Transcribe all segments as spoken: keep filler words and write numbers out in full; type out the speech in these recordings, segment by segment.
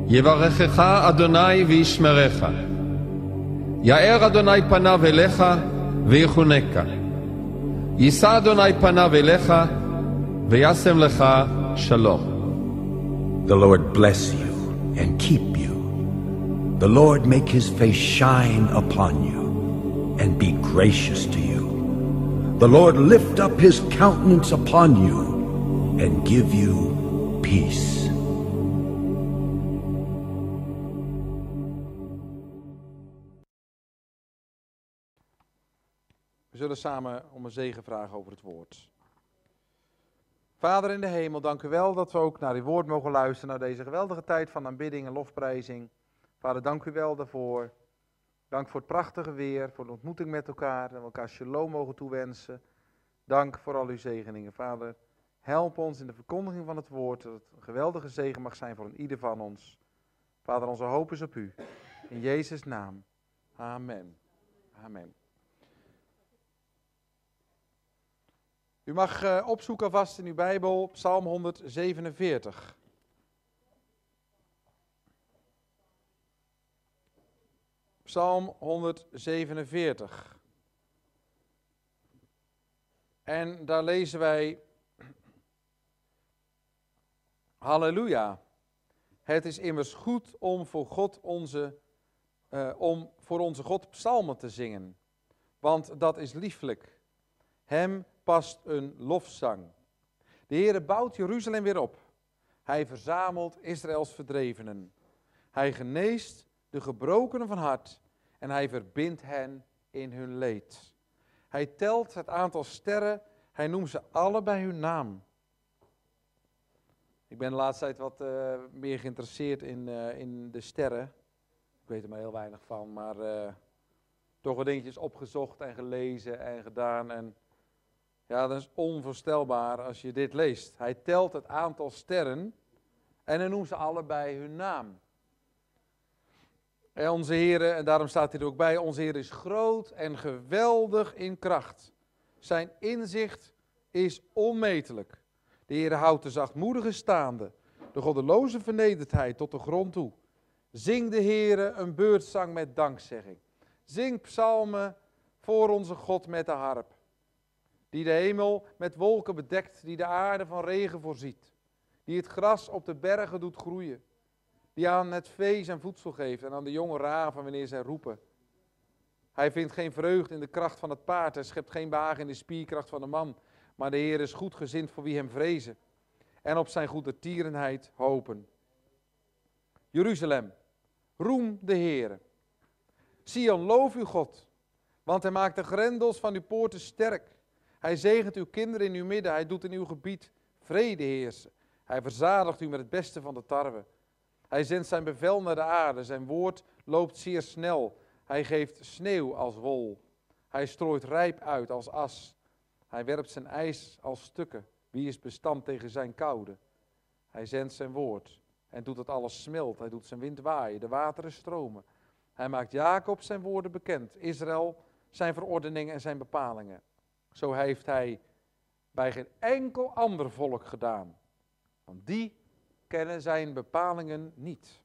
יברכך אדוני וישמרך. יאר אדוני פניו אליך ויחונקה. יישא אדוני פניו אליך וישם לך שלום. The Lord bless you and keep you. The Lord make his face shine upon you and be gracious to you. The Lord lift up his countenance upon you and give you peace. We zullen samen om een zegen vragen over het woord. Vader in de hemel, dank u wel dat we ook naar uw woord mogen luisteren, naar deze geweldige tijd van aanbidding en lofprijzing. Vader, dank u wel daarvoor. Dank voor het prachtige weer, voor de ontmoeting met elkaar en we elkaar shalom mogen toewensen. Dank voor al uw zegeningen. Vader, help ons in de verkondiging van het woord, dat het een geweldige zegen mag zijn voor een ieder van ons. Vader, onze hoop is op u. In Jezus' naam. Amen. Amen. U mag uh, opzoeken alvast in uw Bijbel Psalm honderdzevenenveertig. Psalm honderdzevenenveertig. En daar lezen wij: Halleluja. Het is immers goed om voor God onze, uh, om voor onze God psalmen te zingen, want dat is lieflijk. Hem past een lofzang. De Heere bouwt Jeruzalem weer op. Hij verzamelt Israëls verdrevenen. Hij geneest de gebrokenen van hart en hij verbindt hen in hun leed. Hij telt het aantal sterren, hij noemt ze alle bij hun naam. Ik ben de laatste tijd wat uh, meer geïnteresseerd in, uh, in de sterren. Ik weet er maar heel weinig van, maar uh, toch wat dingetjes opgezocht en gelezen en gedaan. En ja, dat is onvoorstelbaar als je dit leest. Hij telt het aantal sterren en hij noemt ze alle bij hun naam. En onze Heer, en daarom staat hij er ook bij, onze Heer is groot en geweldig in kracht. Zijn inzicht is onmetelijk. De Heer houdt de zachtmoedige staande, de goddeloze vernedert hij tot de grond toe. Zing de Heer een beurtzang met dankzegging. Zing psalmen voor onze God met de harp. Die de hemel met wolken bedekt, die de aarde van regen voorziet. Die het gras op de bergen doet groeien. Die aan het vee zijn voedsel geeft en aan de jonge raven wanneer zij roepen. Hij vindt geen vreugde in de kracht van het paard, hij schept geen behagen in de spierkracht van de man. Maar de Heer is goedgezind voor wie hem vrezen en op zijn goedertierenheid hopen. Jeruzalem, roem de Heere. Sion, loof uw God, want hij maakt de grendels van uw poorten sterk. Hij zegent uw kinderen in uw midden, hij doet in uw gebied vrede heersen. Hij verzadigt u met het beste van de tarwe. Hij zendt zijn bevel naar de aarde, zijn woord loopt zeer snel. Hij geeft sneeuw als wol. Hij strooit rijp uit als as. Hij werpt zijn ijs als stukken. Wie is bestand tegen zijn koude? Hij zendt zijn woord en doet dat alles smelt. Hij doet zijn wind waaien, de wateren stromen. Hij maakt Jacob zijn woorden bekend, Israël zijn verordeningen en zijn bepalingen. Zo heeft hij bij geen enkel ander volk gedaan, want die kennen zijn bepalingen niet.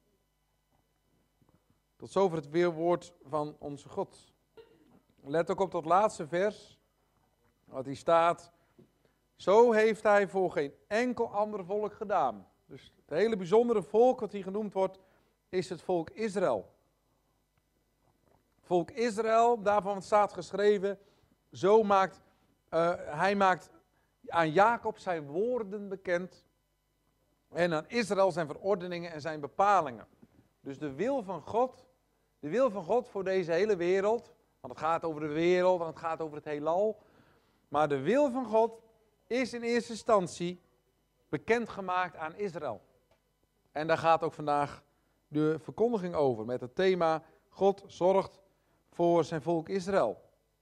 Tot zover het weerwoord van onze God. Let ook op dat laatste vers, wat hier staat. Zo heeft hij voor geen enkel ander volk gedaan. Dus het hele bijzondere volk wat hier genoemd wordt, is het volk Israël. Het volk Israël, daarvan staat geschreven, zo maakt, uh, hij maakt aan Jacob zijn woorden bekend en aan Israël zijn verordeningen en zijn bepalingen. Dus de wil van God, de wil van God voor deze hele wereld, want het gaat over de wereld en het gaat over het heelal, maar de wil van God is in eerste instantie bekendgemaakt aan Israël. En daar gaat ook vandaag de verkondiging over met het thema God zorgt voor zijn volk Israël.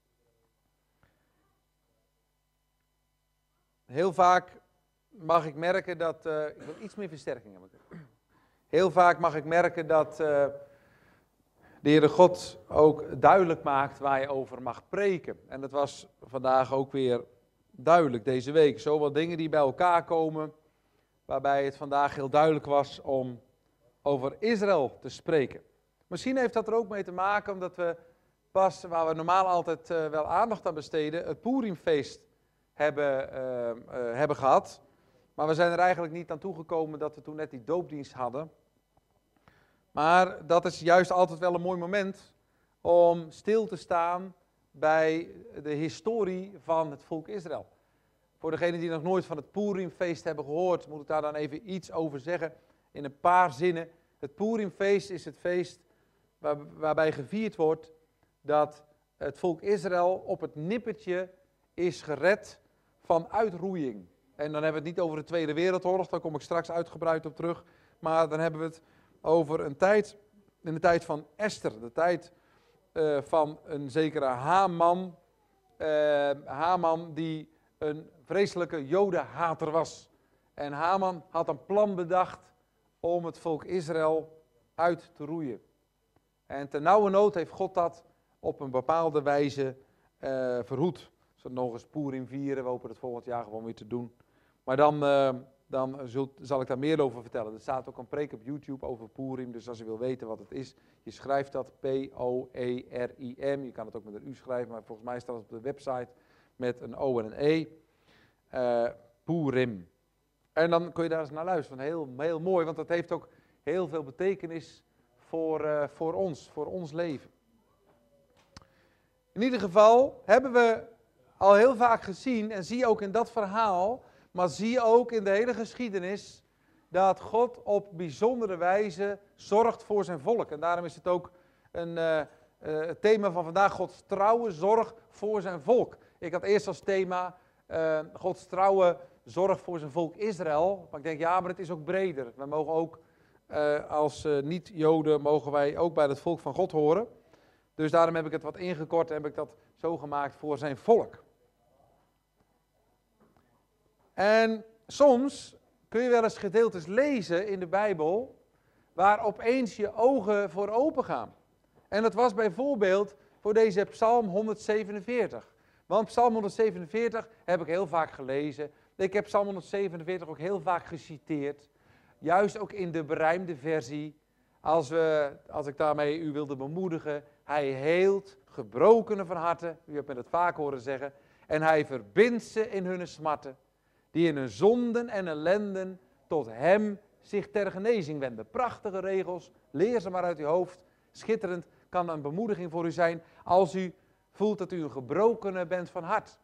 Heel vaak mag ik merken dat, uh, ik wil iets meer versterking hebben. Heel vaak mag ik merken dat uh, de Heere God ook duidelijk maakt waar je over mag preken. En dat was vandaag ook weer duidelijk deze week. Zowel dingen die bij elkaar komen, waarbij het vandaag heel duidelijk was om over Israël te spreken. Misschien heeft dat er ook mee te maken omdat we pas, waar we normaal altijd uh, wel aandacht aan besteden, het Purimfeest hebben, uh, uh, hebben gehad. Maar we zijn er eigenlijk niet aan toegekomen dat we toen net die doopdienst hadden. Maar dat is juist altijd wel een mooi moment om stil te staan bij de historie van het volk Israël. Voor degenen die nog nooit van het Purimfeest hebben gehoord, moet ik daar dan even iets over zeggen in een paar zinnen. Het Purimfeest is het feest waar, waarbij gevierd wordt dat het volk Israël op het nippertje is gered van uitroeiing. En dan hebben we het niet over de Tweede Wereldoorlog, daar kom ik straks uitgebreid op terug. Maar dan hebben we het over een tijd, in de tijd van Esther, de tijd uh, van een zekere Haman. Uh, Haman die een vreselijke jodenhater was. En Haman had een plan bedacht om het volk Israël uit te roeien. En ten nauwe nood heeft God dat op een bepaalde wijze uh, verhoed. Zodat nog eens Purim vieren, we hopen het volgend jaar gewoon weer te doen. Maar dan, uh, dan zult, zal ik daar meer over vertellen. Er staat ook een preek op YouTube over Purim, dus als je wil weten wat het is, je schrijft dat P O E R I M. Je kan het ook met een U schrijven, maar volgens mij staat het op de website met een O en een E. Uh, Purim. En dan kun je daar eens naar luisteren. Heel, heel mooi, want dat heeft ook heel veel betekenis voor, uh, voor ons, voor ons leven. In ieder geval hebben we al heel vaak gezien, en zie je ook in dat verhaal, maar zie je ook in de hele geschiedenis, dat God op bijzondere wijze zorgt voor zijn volk. En daarom is het ook een, uh, uh, het thema van vandaag, Gods trouwe zorg voor zijn volk. Ik had eerst als thema uh, Gods trouwe zorg voor zijn volk Israël. Maar ik denk, ja, maar het is ook breder. We mogen ook uh, als uh, niet-Joden, mogen wij ook bij het volk van God horen. Dus daarom heb ik het wat ingekort en heb ik dat zo gemaakt voor zijn volk. En soms kun je wel eens gedeeltes lezen in de Bijbel waar opeens je ogen voor open gaan. En dat was bijvoorbeeld voor deze Psalm honderdzevenenveertig. Want Psalm honderdzevenenveertig heb ik heel vaak gelezen. Ik heb Psalm honderdzevenenveertig ook heel vaak geciteerd. Juist ook in de berijmde versie. Als, we, als ik daarmee u wilde bemoedigen. Hij heelt gebrokenen van harte. U hebt me dat vaak horen zeggen. En hij verbindt ze in hun smarten. Die in hun zonden en ellenden tot hem zich ter genezing wenden. Prachtige regels. Leer ze maar uit uw hoofd. Schitterend. Kan een bemoediging voor u zijn. Als u voelt dat u een gebrokene bent van hart.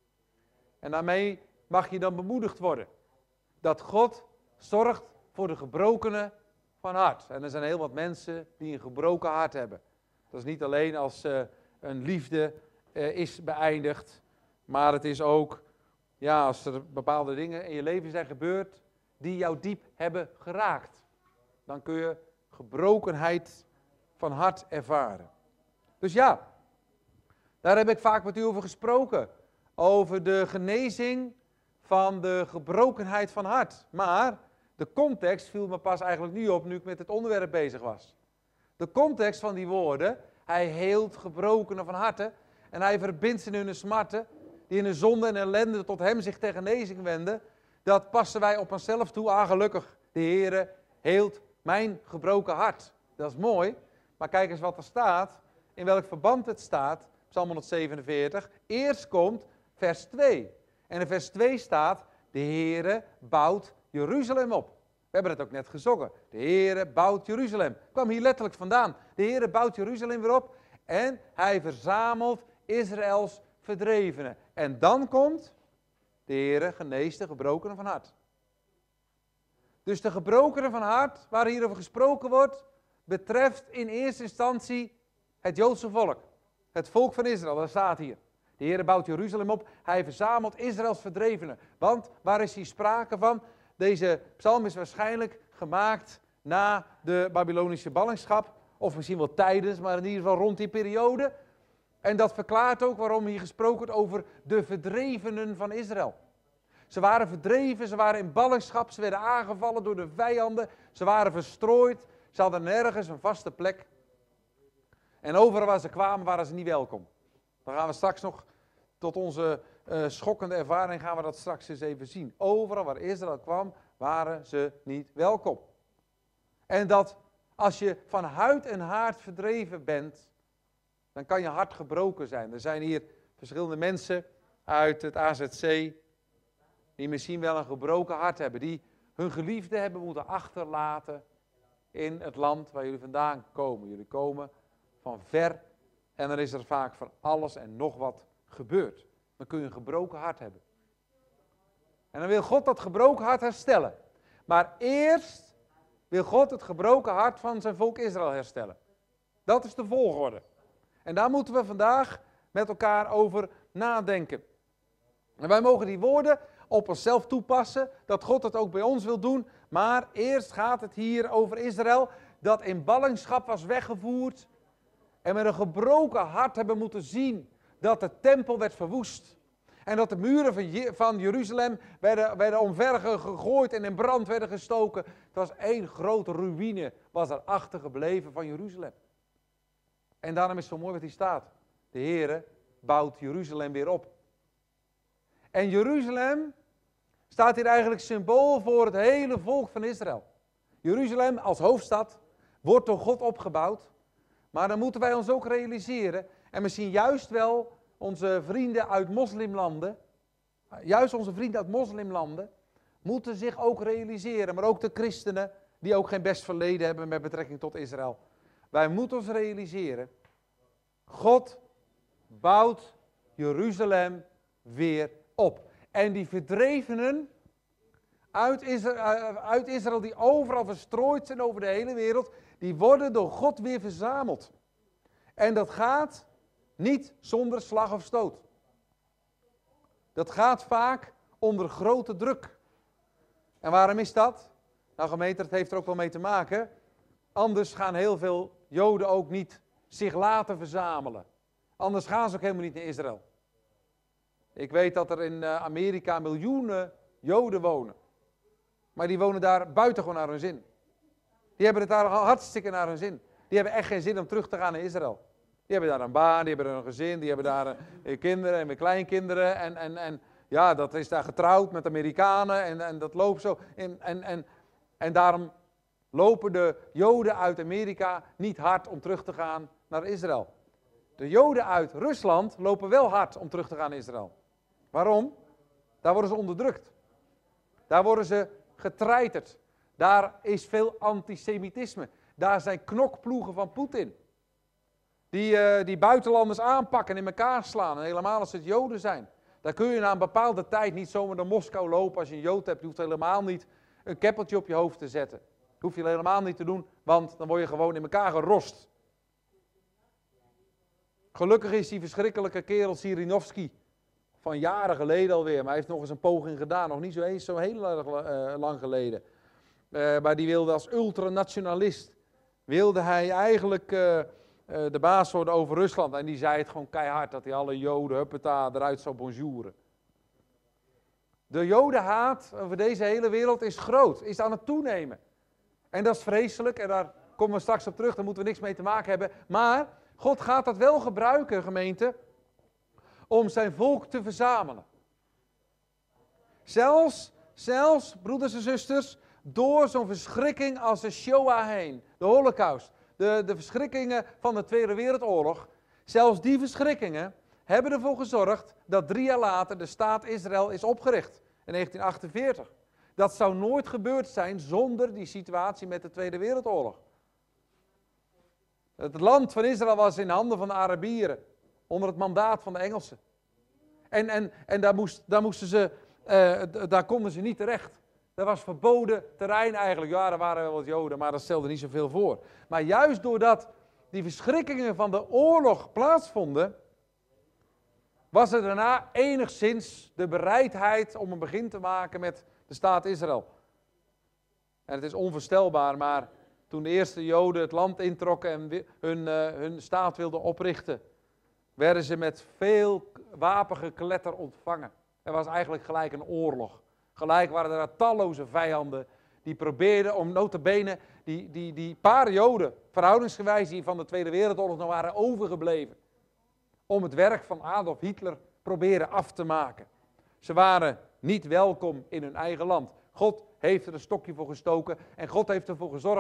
En daarmee mag je dan bemoedigd worden. Dat God zorgt voor de gebrokenen van hart. En er zijn heel wat mensen die een gebroken hart hebben. Dat is niet alleen als uh, een liefde uh, is beëindigd. Maar het is ook, ja, als er bepaalde dingen in je leven zijn gebeurd die jou diep hebben geraakt. Dan kun je gebrokenheid van hart ervaren. Dus ja, daar heb ik vaak met u over gesproken. Over de genezing van de gebrokenheid van hart. Maar de context viel me pas eigenlijk nu op, nu ik met het onderwerp bezig was. De context van die woorden, hij heelt gebrokenen van harte en hij verbindt ze in hun smarten, die in hun zonde en ellende tot hem zich ter genezing wenden. Dat passen wij op onszelf toe. Ah, gelukkig, de Heere heelt mijn gebroken hart. Dat is mooi, maar kijk eens wat er staat, in welk verband het staat, Psalm honderdzevenenveertig. Eerst komt vers twee. En in vers twee staat, de Heere bouwt Jeruzalem op. We hebben het ook net gezongen. De Heere bouwt Jeruzalem. Kwam hier letterlijk vandaan. De Heere bouwt Jeruzalem weer op en hij verzamelt Israëls verdrevenen. En dan komt, de Heere geneest de gebrokenen van hart. Dus de gebrokenen van hart, waar hier over gesproken wordt, betreft in eerste instantie het Joodse volk. Het volk van Israël, dat staat hier. De Heere bouwt Jeruzalem op, hij verzamelt Israëls verdrevenen. Want waar is hier sprake van? Deze psalm is waarschijnlijk gemaakt na de Babylonische ballingschap. Of misschien wel tijdens, maar in ieder geval rond die periode. En dat verklaart ook waarom hier gesproken wordt over de verdrevenen van Israël. Ze waren verdreven, ze waren in ballingschap, ze werden aangevallen door de vijanden. Ze waren verstrooid, ze hadden nergens een vaste plek. En overal waar ze kwamen waren ze niet welkom. Dan gaan we straks nog tot onze uh, schokkende ervaring gaan we dat straks eens even zien. Overal waar Israël kwam waren ze niet welkom. En dat als je van huid en haard verdreven bent, dan kan je hart gebroken zijn. Er zijn hier verschillende mensen uit het A Z C die misschien wel een gebroken hart hebben. Die hun geliefde hebben moeten achterlaten in het land waar jullie vandaan komen. Jullie komen van ver en dan is er vaak van alles en nog wat gebeurd. Dan kun je een gebroken hart hebben. En dan wil God dat gebroken hart herstellen. Maar eerst wil God het gebroken hart van zijn volk Israël herstellen. Dat is de volgorde. En daar moeten we vandaag met elkaar over nadenken. En wij mogen die woorden op onszelf toepassen, dat God het ook bij ons wil doen. Maar eerst gaat het hier over Israël, dat in ballingschap was weggevoerd. En met een gebroken hart hebben moeten zien dat de tempel werd verwoest. En dat de muren van, Je- van Jeruzalem werden, werden omver gegooid en in brand werden gestoken. Het was één grote ruïne, was er achtergebleven van Jeruzalem. En daarom is het zo mooi wat hier staat. De Heere bouwt Jeruzalem weer op. En Jeruzalem staat hier eigenlijk symbool voor het hele volk van Israël. Jeruzalem als hoofdstad wordt door God opgebouwd. Maar dan moeten wij ons ook realiseren, en misschien juist wel onze vrienden uit moslimlanden, juist onze vrienden uit moslimlanden, moeten zich ook realiseren, maar ook de christenen die ook geen best verleden hebben met betrekking tot Israël. Wij moeten ons realiseren, God bouwt Jeruzalem weer op. En die verdrevenen uit Israël, uit Israël die overal verstrooid zijn over de hele wereld, die worden door God weer verzameld. En dat gaat niet zonder slag of stoot. Dat gaat vaak onder grote druk. En waarom is dat? Nou gemeente, dat heeft er ook wel mee te maken. Anders gaan heel veel Joden ook niet zich laten verzamelen. Anders gaan ze ook helemaal niet naar Israël. Ik weet dat er in Amerika miljoenen Joden wonen. Maar die wonen daar buitengewoon naar hun zin. Die hebben het daar hartstikke naar hun zin. Die hebben echt geen zin om terug te gaan naar Israël. Die hebben daar een baan, die hebben een gezin, die hebben daar uh, kinderen en weer kleinkinderen. En, en, en ja, dat is daar getrouwd met Amerikanen en, en dat loopt zo. En, en, en, en daarom lopen de Joden uit Amerika niet hard om terug te gaan naar Israël. De Joden uit Rusland lopen wel hard om terug te gaan naar Israël. Waarom? Daar worden ze onderdrukt. Daar worden ze getreiterd. Daar is veel antisemitisme. Daar zijn knokploegen van Poetin. Die, uh, die buitenlanders aanpakken en in elkaar slaan. En helemaal als het Joden zijn. Daar kun je na een bepaalde tijd niet zomaar naar Moskou lopen als je een Jood hebt. Je hoeft helemaal niet een keppeltje op je hoofd te zetten. Dat hoef je helemaal niet te doen, want dan word je gewoon in elkaar gerost. Gelukkig is die verschrikkelijke kerel Sirinovski van jaren geleden alweer. Maar hij heeft nog eens een poging gedaan. Nog niet zo eens zo heel erg uh, lang geleden. Uh, maar die wilde als ultranationalist, wilde hij eigenlijk uh, uh, de baas worden over Rusland. En die zei het gewoon keihard, dat hij alle Joden, huppeta, eruit zou bonjouren. De Jodenhaat over deze hele wereld is groot, is aan het toenemen. En dat is vreselijk, en daar komen we straks op terug, daar moeten we niks mee te maken hebben. Maar God gaat dat wel gebruiken, gemeente, om zijn volk te verzamelen. Zelfs, zelfs, broeders en zusters, door zo'n verschrikking als de Shoah heen, de Holocaust, de, de verschrikkingen van de Tweede Wereldoorlog, zelfs die verschrikkingen hebben ervoor gezorgd dat drie jaar later de staat Israël is opgericht, in negentien achtenveertig. Dat zou nooit gebeurd zijn zonder die situatie met de Tweede Wereldoorlog. Het land van Israël was in handen van de Arabieren, onder het mandaat van de Engelsen. En, en, en daar, moest, daar, moesten ze, uh, daar konden ze niet terecht. Dat was verboden terrein eigenlijk. Ja, er waren wel wat Joden, maar dat stelde niet zoveel voor. Maar juist doordat die verschrikkingen van de oorlog plaatsvonden, was er daarna enigszins de bereidheid om een begin te maken met de staat Israël. En het is onvoorstelbaar, maar toen de eerste Joden het land introkken en hun, uh, hun staat wilden oprichten, werden ze met veel wapengekletter ontvangen. Er was eigenlijk gelijk een oorlog. Gelijk waren er talloze vijanden die probeerden om nota bene die, die, die paar Joden, verhoudingsgewijs die van de Tweede Wereldoorlog nog waren overgebleven, om het werk van Adolf Hitler proberen af te maken. Ze waren niet welkom in hun eigen land. God heeft er een stokje voor gestoken en God heeft ervoor gezorgd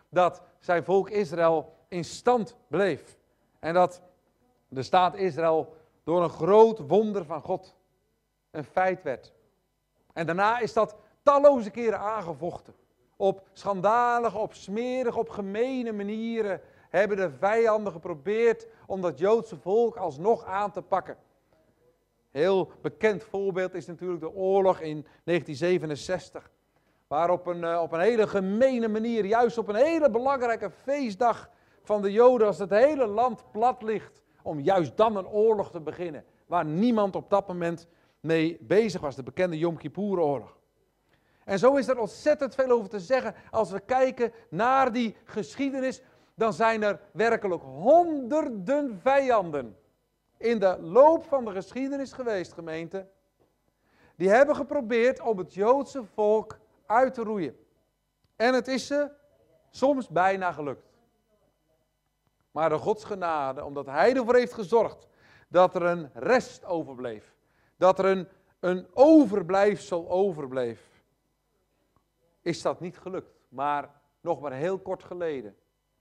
dat zijn volk Israël in stand bleef. En dat de staat Israël door een groot wonder van God een feit werd. En daarna is dat talloze keren aangevochten. Op schandalige, op smerige, op gemene manieren hebben de vijanden geprobeerd om dat Joodse volk alsnog aan te pakken. Heel bekend voorbeeld is natuurlijk de oorlog in negentien zevenenzestig. Waar op een, op een hele gemene manier, juist op een hele belangrijke feestdag van de Joden, als het hele land plat ligt, om juist dan een oorlog te beginnen. Waar niemand op dat moment mee bezig was, de bekende Yom Kippur-oorlog. En zo is er ontzettend veel over te zeggen. Als we kijken naar die geschiedenis, dan zijn er werkelijk honderden vijanden in de loop van de geschiedenis geweest, gemeente. Die hebben geprobeerd om het Joodse volk uit te roeien. En het is ze soms bijna gelukt. Maar door Gods genade, omdat Hij ervoor heeft gezorgd dat er een rest overbleef. Dat er een, een overblijfsel overbleef. Is dat niet gelukt. Maar nog maar heel kort geleden.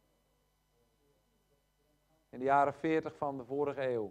In de jaren veertig van de vorige eeuw.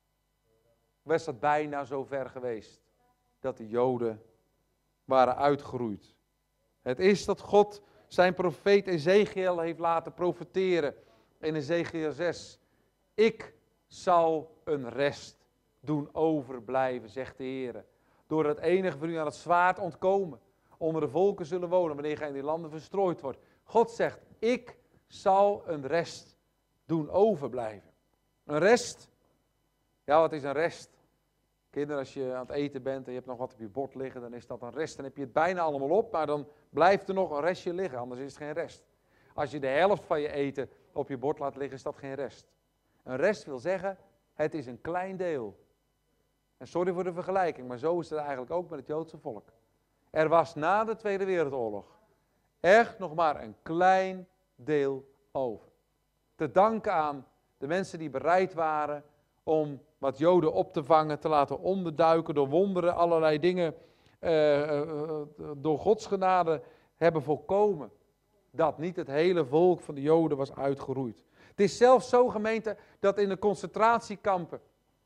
Was het bijna zo ver geweest. Dat de Joden waren uitgeroeid. Het is dat God zijn profeet Ezechiel heeft laten profeteren. In Ezechiel zes. Ik zal een rest doen overblijven, zegt de Heer. Doordat enige van u aan het zwaard ontkomen. Onder de volken zullen wonen, wanneer gij in die landen verstrooid wordt. God zegt, ik zal een rest doen overblijven. Een rest? Ja, wat is een rest? Kinderen, als je aan het eten bent en je hebt nog wat op je bord liggen, dan is dat een rest. Dan heb je het bijna allemaal op, maar dan blijft er nog een restje liggen, anders is het geen rest. Als je de helft van je eten op je bord laat liggen, is dat geen rest. Een rest wil zeggen, het is een klein deel. En sorry voor de vergelijking, maar zo is het eigenlijk ook met het Joodse volk. Er was na de Tweede Wereldoorlog echt nog maar een klein deel over. Te danken aan de mensen die bereid waren om wat Joden op te vangen, te laten onderduiken door wonderen, allerlei dingen uh, uh, door Gods genade hebben voorkomen. Dat niet het hele volk van de Joden was uitgeroeid. Het is zelfs zo, gemeente, dat in de concentratiekampen,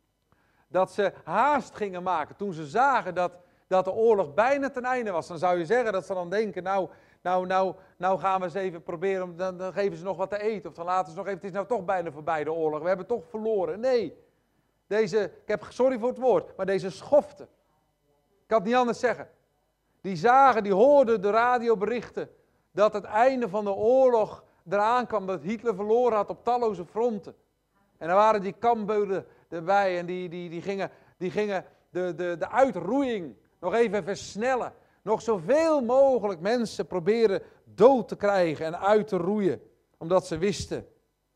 dat ze haast gingen maken toen ze zagen dat, dat de oorlog bijna ten einde was. Dan zou je zeggen dat ze dan denken, nou, nou, nou, nou gaan we eens even proberen, om, dan, dan geven ze nog wat te eten. Of dan laten ze nog even, het is nou toch bijna voorbij de oorlog, we hebben toch verloren. Nee, deze, ik heb, sorry voor het woord, maar deze schoften, ik kan het niet anders zeggen. Die zagen, die hoorden de radioberichten dat het einde van de oorlog eraan kwam, dat Hitler verloren had op talloze fronten. En dan waren die kampbeulden erbij en die, die, die gingen, die gingen de, de, de uitroeiing nog even versnellen. Nog zoveel mogelijk mensen proberen dood te krijgen en uit te roeien. Omdat ze wisten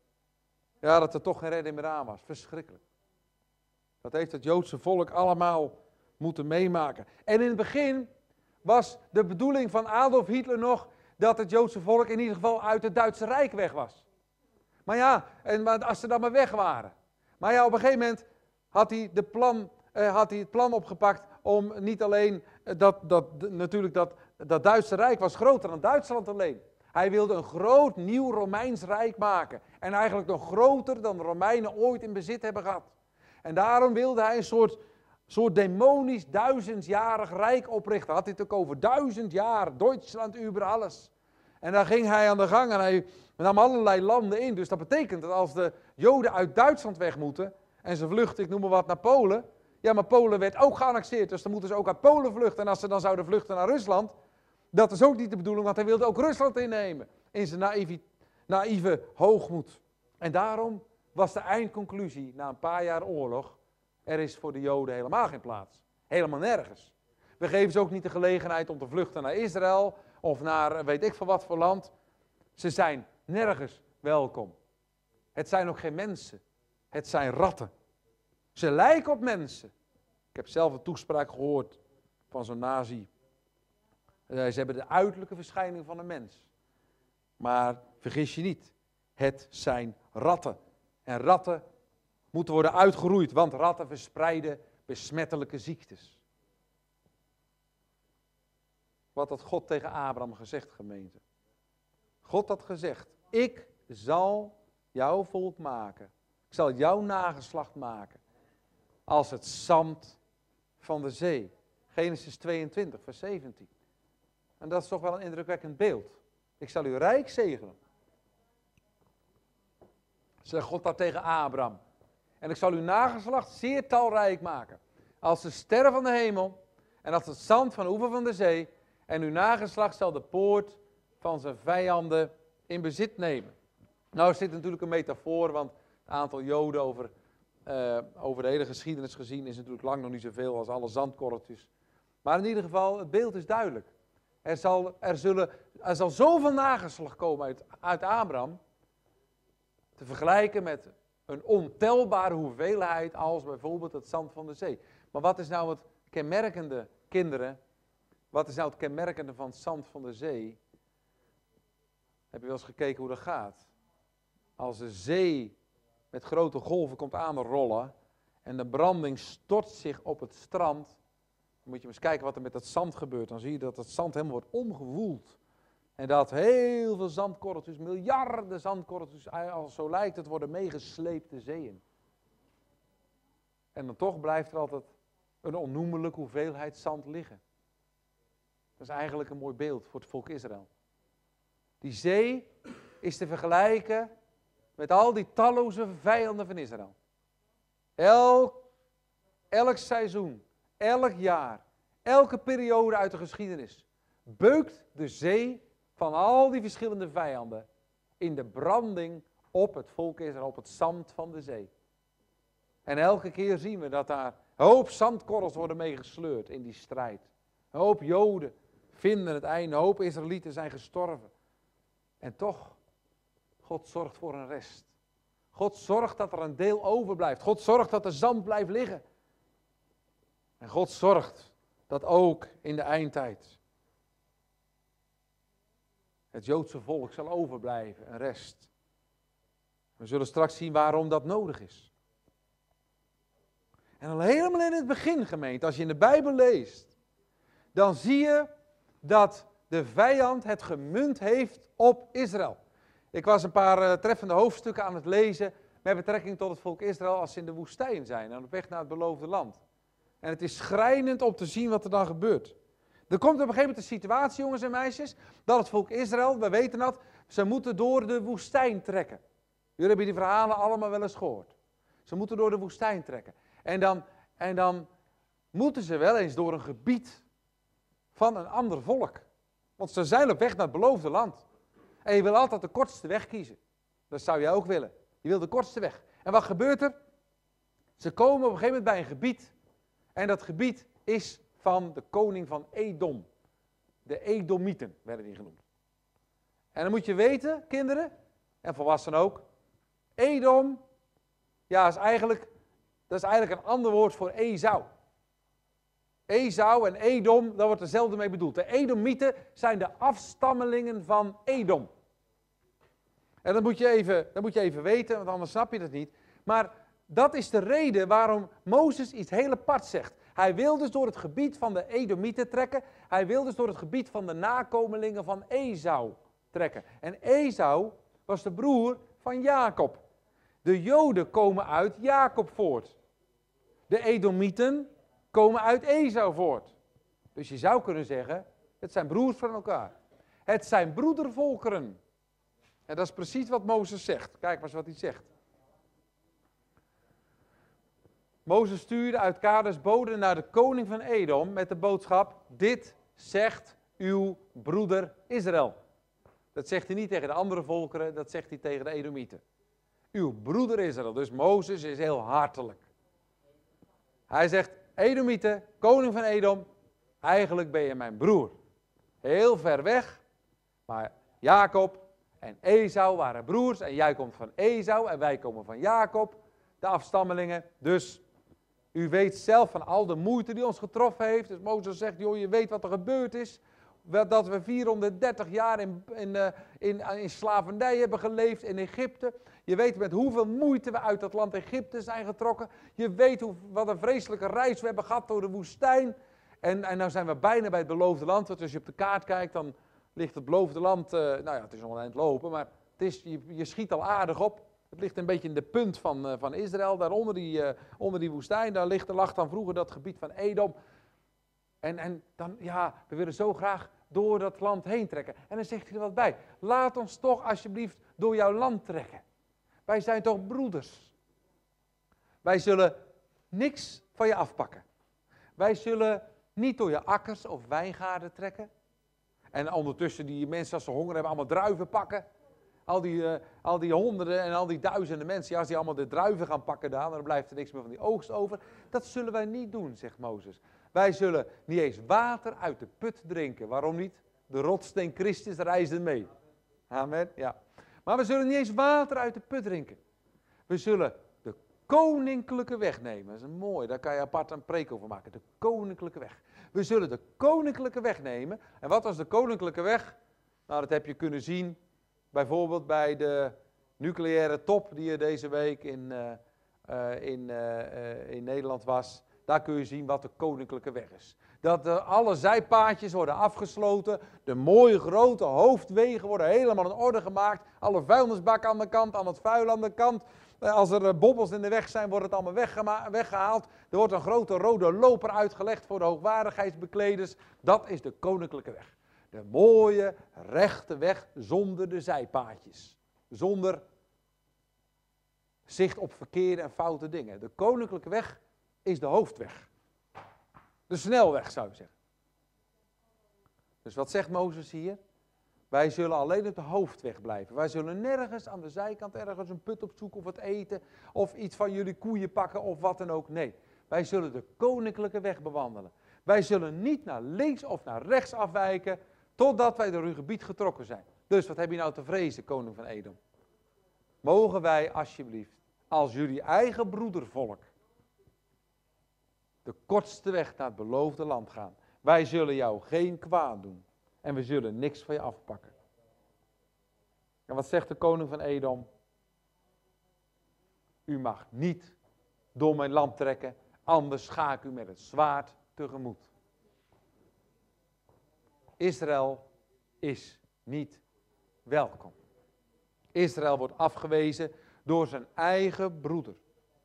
ja, dat er toch geen redding meer aan was. Verschrikkelijk. Dat heeft het Joodse volk allemaal moeten meemaken. En in het begin was de bedoeling van Adolf Hitler nog dat het Joodse volk in ieder geval uit het Duitse Rijk weg was. Maar ja, en als ze dan maar weg waren. Maar ja, op een gegeven moment had hij, de plan, eh, had hij het plan opgepakt om niet alleen, eh, dat, dat, natuurlijk dat, dat Duitse Rijk was groter dan Duitsland alleen. Hij wilde een groot nieuw Romeins Rijk maken. En eigenlijk nog groter dan de Romeinen ooit in bezit hebben gehad. En daarom wilde hij een soort, soort demonisch duizendjarig rijk oprichten. Had hij het ook over duizend jaar, Duitsland über alles. En daar ging hij aan de gang en hij nam allerlei landen in. Dus dat betekent dat als de Joden uit Duitsland weg moeten en ze vluchten, ik noem maar wat, naar Polen. Ja, maar Polen werd ook geannexeerd, dus dan moeten ze ook uit Polen vluchten. En als ze dan zouden vluchten naar Rusland, dat is ook niet de bedoeling, want hij wilde ook Rusland innemen. In zijn naïeve, naïeve hoogmoed. En daarom was de eindconclusie na een paar jaar oorlog, er is voor de Joden helemaal geen plaats. Helemaal nergens. We geven ze ook niet de gelegenheid om te vluchten naar Israël of naar weet ik van wat voor land. Ze zijn nergens welkom. Het zijn ook geen mensen. Het zijn ratten. Ze lijken op mensen. Ik heb zelf een toespraak gehoord van zo'n nazi. Ze hebben de uiterlijke verschijning van een mens. Maar vergis je niet, het zijn ratten. En ratten moeten worden uitgeroeid, want ratten verspreiden besmettelijke ziektes. Wat had God tegen Abraham gezegd, gemeente? God had gezegd, ik zal jouw volk maken. Ik zal jouw nageslacht maken. Als het zand van de zee. Genesis tweeëntwintig, vers zeventien. En dat is toch wel een indrukwekkend beeld. Ik zal u rijk zegenen. Zegt God dat tegen Abraham. En ik zal uw nageslacht zeer talrijk maken. Als de sterren van de hemel en als het zand van de oever van de zee. En uw nageslacht zal de poort van zijn vijanden in bezit nemen. Nou is dit natuurlijk een metafoor, want het aantal Joden over, uh, over de hele geschiedenis gezien is natuurlijk lang nog niet zoveel als alle zandkorreltjes. Maar in ieder geval, het beeld is duidelijk. Er zal, er zullen, er zal zoveel nageslacht komen uit, uit Abraham, te vergelijken met een ontelbare hoeveelheid als bijvoorbeeld het zand van de zee. Maar wat is nou het kenmerkende, kinderen, wat is nou het kenmerkende van het zand van de zee? Heb je wel eens gekeken hoe dat gaat? Als de zee met grote golven komt aanrollen en de branding stort zich op het strand, dan moet je eens kijken wat er met dat zand gebeurt. Dan zie je dat het zand helemaal wordt omgewoeld. En dat heel veel zandkorreltjes, miljarden zandkorreltjes, als zo lijkt het, worden meegesleept de zee in. En dan toch blijft er altijd een onnoemelijke hoeveelheid zand liggen. Dat is eigenlijk een mooi beeld voor het volk Israël. Die zee is te vergelijken met al die talloze vijanden van Israël. Elk, elk seizoen, elk jaar, elke periode uit de geschiedenis beukt de zee van al die verschillende vijanden in de branding op het volk Israël, op het zand van de zee. En elke keer zien we dat daar een hoop zandkorrels worden meegesleurd in die strijd. Een hoop Joden vinden het einde, een hoop Israëlieten zijn gestorven. En toch, God zorgt voor een rest. God zorgt dat er een deel overblijft. God zorgt dat de zand blijft liggen. En God zorgt dat ook in de eindtijd het Joodse volk zal overblijven, een rest. We zullen straks zien waarom dat nodig is. En al helemaal in het begin, gemeente, als je in de Bijbel leest, dan zie je dat de vijand het gemunt heeft op Israël. Ik was een paar uh, treffende hoofdstukken aan het lezen met betrekking tot het volk Israël als ze in de woestijn zijn, aan de weg naar het beloofde land. En het is schrijnend om te zien wat er dan gebeurt. Er komt op een gegeven moment een situatie, jongens en meisjes, dat het volk Israël, we weten dat, ze moeten door de woestijn trekken. Jullie hebben die verhalen allemaal wel eens gehoord. Ze moeten door de woestijn trekken. En dan, en dan moeten ze wel eens door een gebied van een ander volk. Want ze zijn op weg naar het beloofde land. En je wil altijd de kortste weg kiezen. Dat zou jij ook willen. Je wil de kortste weg. En wat gebeurt er? Ze komen op een gegeven moment bij een gebied. En dat gebied is van de koning van Edom. De Edomieten werden die genoemd. En dan moet je weten, kinderen, en volwassenen ook. Edom, ja, is eigenlijk, dat is eigenlijk een ander woord voor Esau. Esau en Edom, daar wordt hetzelfde mee bedoeld. De Edomieten zijn de afstammelingen van Edom. En dat moet je even, dat moet je even weten, want anders snap je dat niet. Maar dat is de reden waarom Mozes iets heel apart zegt. Hij wil dus door het gebied van de Edomieten trekken. Hij wil dus door het gebied van de nakomelingen van Esau trekken. En Esau was de broer van Jacob. De Joden komen uit Jacob voort. De Edomieten komen uit Esau voort. Dus je zou kunnen zeggen, het zijn broers van elkaar. Het zijn broedervolkeren. En dat is precies wat Mozes zegt. Kijk maar eens wat hij zegt. Mozes stuurde uit Kades boden naar de koning van Edom met de boodschap, dit zegt uw broeder Israël. Dat zegt hij niet tegen de andere volkeren, dat zegt hij tegen de Edomieten. Uw broeder Israël, dus Mozes is heel hartelijk. Hij zegt, Edomieten, koning van Edom, eigenlijk ben je mijn broer. Heel ver weg, maar Jacob en Esau waren broers en jij komt van Esau en wij komen van Jacob, de afstammelingen. Dus u weet zelf van al de moeite die ons getroffen heeft. Dus Mozes zegt, joh, je weet wat er gebeurd is. Dat we vierhonderddertig jaar in, in, in, in slavernij hebben geleefd in Egypte. Je weet met hoeveel moeite we uit dat land Egypte zijn getrokken. Je weet hoe, wat een vreselijke reis we hebben gehad door de woestijn. En, en nou zijn we bijna bij het beloofde land. Want als je op de kaart kijkt, dan, ligt het beloofde land, uh, nou ja, het is nog een eind lopen, maar het is, je, je schiet al aardig op. Het ligt een beetje in de punt van, uh, van Israël, daar onder die, uh, onder die woestijn, daar ligt, er lag dan vroeger dat gebied van Edom. En, en dan, ja, we willen zo graag door dat land heen trekken. En dan zegt hij er wat bij. Laat ons toch alsjeblieft door jouw land trekken. Wij zijn toch broeders. Wij zullen niks van je afpakken. Wij zullen niet door je akkers of wijngaarden trekken. En ondertussen die mensen als ze honger hebben allemaal druiven pakken. Al die, uh, al die honderden en al die duizenden mensen, ja, als die allemaal de druiven gaan pakken daar, dan blijft er niks meer van die oogst over. Dat zullen wij niet doen, zegt Mozes. Wij zullen niet eens water uit de put drinken. Waarom niet? De rotssteen Christus reisde mee. Amen, ja. Maar we zullen niet eens water uit de put drinken. We zullen de koninklijke weg nemen. Dat is een mooi, daar kan je apart een preek over maken. De koninklijke weg. We zullen de koninklijke weg nemen. En wat was de koninklijke weg? Nou, dat heb je kunnen zien bijvoorbeeld bij de nucleaire top die er deze week in, uh, uh, in, uh, uh, in Nederland was. Daar kun je zien wat de koninklijke weg is. Dat uh, alle zijpaadjes worden afgesloten. De mooie grote hoofdwegen worden helemaal in orde gemaakt. Alle vuilnisbakken aan de kant, aan het vuil aan de kant. Uh, als er uh, bobbels in de weg zijn, wordt het allemaal weggema- weggehaald. Er wordt een grote rode loper uitgelegd voor de hoogwaardigheidsbekleders. Dat is de koninklijke weg. De mooie, rechte weg zonder de zijpaadjes. Zonder zicht op verkeerde en foute dingen. De koninklijke weg is de hoofdweg. De snelweg zou je zeggen. Dus wat zegt Mozes hier? Wij zullen alleen op de hoofdweg blijven. Wij zullen nergens aan de zijkant ergens een put opzoeken of wat eten. Of iets van jullie koeien pakken of wat dan ook. Nee, wij zullen de koninklijke weg bewandelen. Wij zullen niet naar links of naar rechts afwijken totdat wij door uw gebied getrokken zijn. Dus wat heb je nou te vrezen, koning van Edom? Mogen wij alsjeblieft als jullie eigen broedervolk de kortste weg naar het beloofde land gaan. Wij zullen jou geen kwaad doen. En we zullen niks van je afpakken. En wat zegt de koning van Edom? U mag niet door mijn land trekken, anders ga ik u met het zwaard tegemoet. Israël is niet welkom. Israël wordt afgewezen door zijn eigen broeder.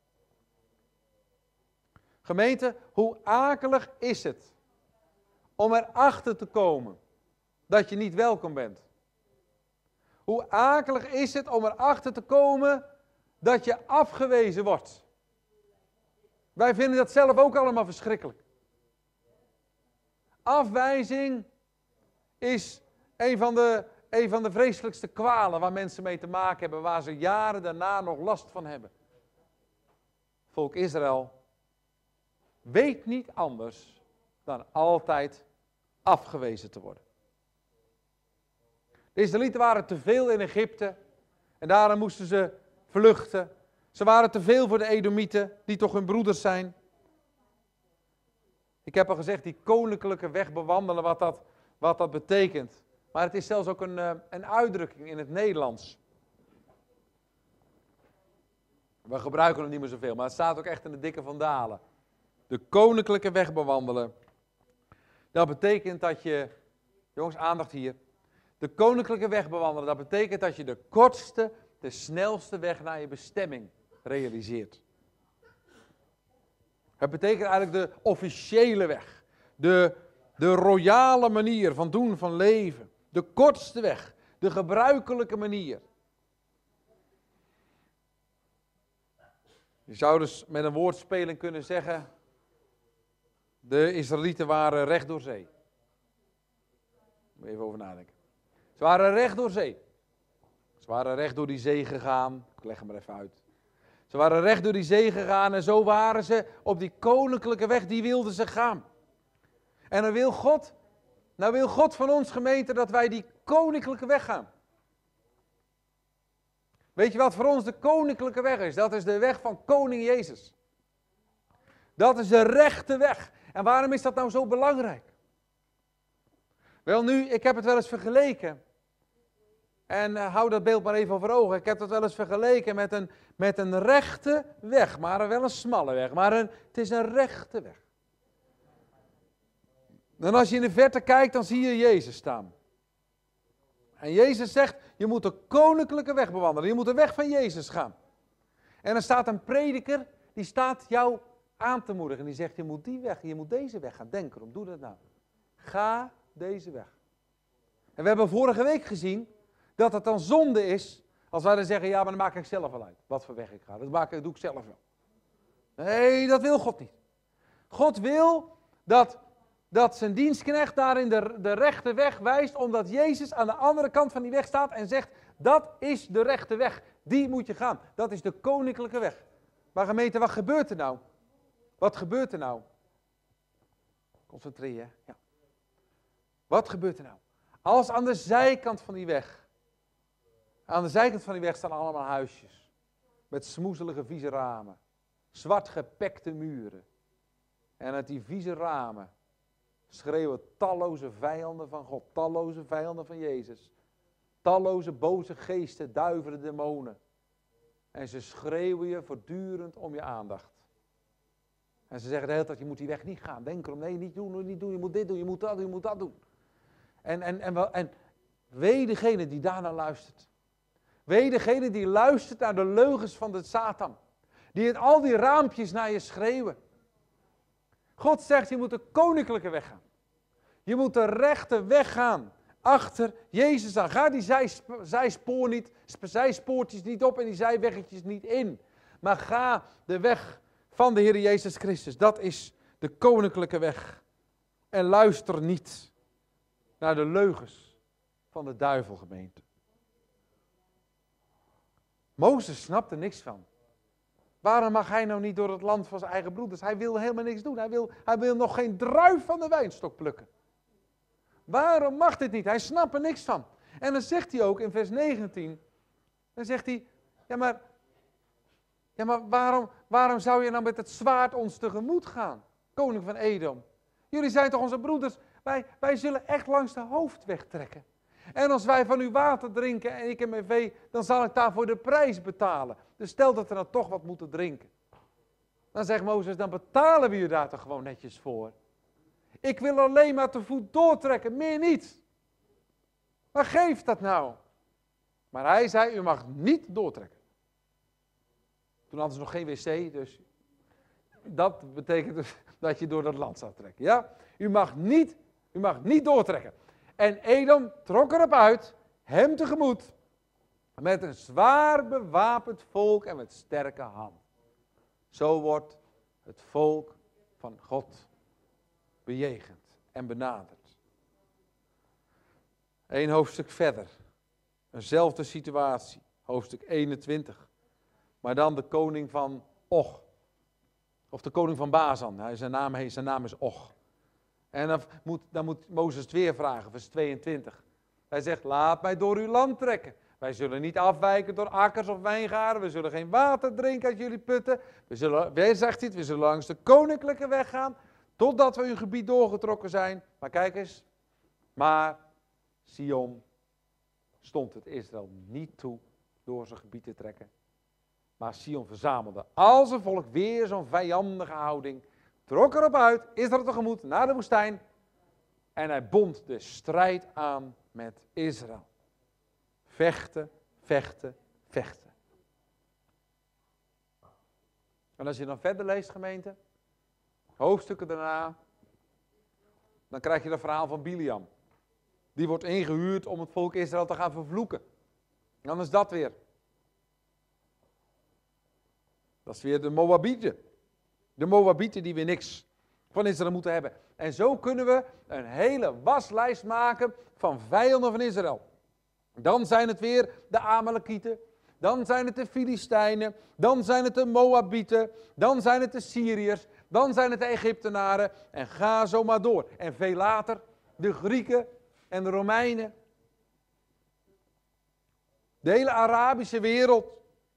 Gemeente, hoe akelig is het om erachter te komen dat je niet welkom bent? Hoe akelig is het om erachter te komen dat je afgewezen wordt? Wij vinden dat zelf ook allemaal verschrikkelijk. Afwijzing is een van de, een van de vreselijkste kwalen waar mensen mee te maken hebben, waar ze jaren daarna nog last van hebben. Volk Israël weet niet anders dan altijd afgewezen te worden. De Israëlieten waren te veel in Egypte en daarom moesten ze vluchten. Ze waren te veel voor de Edomieten, die toch hun broeders zijn. Ik heb al gezegd, die koninklijke weg bewandelen, wat dat, wat dat betekent. Maar het is zelfs ook een, een uitdrukking in het Nederlands. We gebruiken het niet meer zoveel, maar het staat ook echt in de dikke vandalen. De koninklijke weg bewandelen. Dat betekent dat je, jongens, aandacht hier. De koninklijke weg bewandelen, dat betekent dat je de kortste, de snelste weg naar je bestemming realiseert. Het betekent eigenlijk de officiële weg. De, de royale manier van doen, van leven. De kortste weg. De gebruikelijke manier. Je zou dus met een woordspeling kunnen zeggen, de Israëlieten waren recht door zee. Moet je even over nadenken. Ze waren recht door zee. Ze waren recht door die zee gegaan. Ik leg hem maar even uit. Ze waren recht door die zee gegaan en zo waren ze op die koninklijke weg, die wilden ze gaan. En dan wil God, nou wil God van ons gemeente dat wij die koninklijke weg gaan. Weet je wat voor ons de koninklijke weg is? Dat is de weg van koning Jezus. Dat is de rechte weg. En waarom is dat nou zo belangrijk? Wel nu, ik heb het wel eens vergeleken. En uh, hou dat beeld maar even voor ogen. Ik heb dat wel eens vergeleken met een, met een rechte weg. Maar wel een smalle weg. Maar een, het is een rechte weg. En als je in de verte kijkt, dan zie je Jezus staan. En Jezus zegt, je moet de koninklijke weg bewandelen. Je moet de weg van Jezus gaan. En er staat een prediker, die staat jou aan te moedigen. En die zegt, je moet die weg, je moet deze weg gaan. Denk erom, doe dat nou. Ga deze weg. En we hebben vorige week gezien dat het dan zonde is als wij dan zeggen, ja, maar dan maak ik zelf wel uit. Wat voor weg ik ga, dat, maak, dat doe ik zelf wel. Nee, dat wil God niet. God wil dat, dat zijn dienstknecht daarin de, de rechte weg wijst, omdat Jezus aan de andere kant van die weg staat en zegt, dat is de rechte weg. Die moet je gaan. Dat is de koninklijke weg. Maar gemeente, wat gebeurt er nou? Wat gebeurt er nou? Concentreer je. Ja. Wat gebeurt er nou? Als aan de zijkant van die weg, aan de zijkant van die weg staan allemaal huisjes, met smoezelige vieze ramen, zwart gepekte muren. En uit die vieze ramen schreeuwen talloze vijanden van God, talloze vijanden van Jezus, talloze boze geesten, duivelen, demonen. En ze schreeuwen je voortdurend om je aandacht. En ze zeggen de hele tijd, je moet die weg niet gaan. Denk erom, nee, niet doen, niet doen, je moet dit doen, je moet dat doen, je moet dat doen. En, en, en, en wee degene die daarnaar luistert. Wee degene die luistert naar de leugens van de Satan. Die in al die raampjes naar je schreeuwen. God zegt, je moet de koninklijke weg gaan. Je moet de rechte weg gaan. Achter Jezus aan. Ga die zijsp- zijspoor niet, zijspoortjes niet op en die zijweggetjes niet in. Maar ga de weg van de Heer Jezus Christus. Dat is de koninklijke weg. En luister niet naar de leugens van de duivelgemeente. Mozes snapte niks van. Waarom mag hij nou niet door het land van zijn eigen broeders? Hij wil helemaal niks doen. Hij wil, hij wil nog geen druif van de wijnstok plukken. Waarom mag dit niet? Hij snapt er niks van. En dan zegt hij ook in vers negentien, dan zegt hij, ja maar, ja maar waarom, waarom zou je nou met het zwaard ons tegemoet gaan, koning van Edom? Jullie zijn toch onze broeders? Wij, wij zullen echt langs de hoofdweg trekken. En als wij van uw water drinken en ik en mijn vee, dan zal ik daarvoor de prijs betalen. Dus stel dat we dan toch wat moeten drinken. Dan zegt Mozes, dan betalen we je daar toch gewoon netjes voor. Ik wil alleen maar te voet doortrekken, meer niet. Maar geef dat nou. Maar hij zei, u mag niet doortrekken. Toen hadden ze nog geen wc, dus dat betekent dus dat je door dat land zou trekken. Ja? U mag niet, u mag niet doortrekken. En Edom trok erop uit, hem tegemoet, met een zwaar bewapend volk en met sterke hand. Zo wordt het volk van God bejegend en benaderd. Eén hoofdstuk verder, eenzelfde situatie, hoofdstuk eenentwintig. Maar dan de koning van Og, of de koning van Bazan, hij, zijn, naam, hij, zijn naam is Og. En dan moet, dan moet Mozes het weer vragen, vers tweeëntwintig. Hij zegt, laat mij door uw land trekken. Wij zullen niet afwijken door akkers of wijngaarden. We zullen geen water drinken uit jullie putten. We zullen, weer zegt hij het, we zullen langs de koninklijke weg gaan, totdat we uw gebied doorgetrokken zijn. Maar kijk eens, maar Sion stond het Israël niet toe door zijn gebied te trekken. Maar Sion verzamelde al zijn volk, weer zo'n vijandige houding, trok erop uit, Israël tegemoet naar de woestijn en hij bond de strijd aan met Israël. Vechten, vechten, vechten. En als je dan verder leest, gemeente, hoofdstukken daarna, dan krijg je het verhaal van Biliam. Die wordt ingehuurd om het volk Israël te gaan vervloeken. En dan is dat weer. Dat is weer de Moabieten. De Moabieten die weer niks van Israël moeten hebben. En zo kunnen we een hele waslijst maken van vijanden van Israël. Dan zijn het weer de Amalekieten. Dan zijn het de Filistijnen. Dan zijn het de Moabieten. Dan zijn het de Syriërs. Dan zijn het de Egyptenaren. En ga zo maar door. En veel later de Grieken en de Romeinen. De hele Arabische wereld.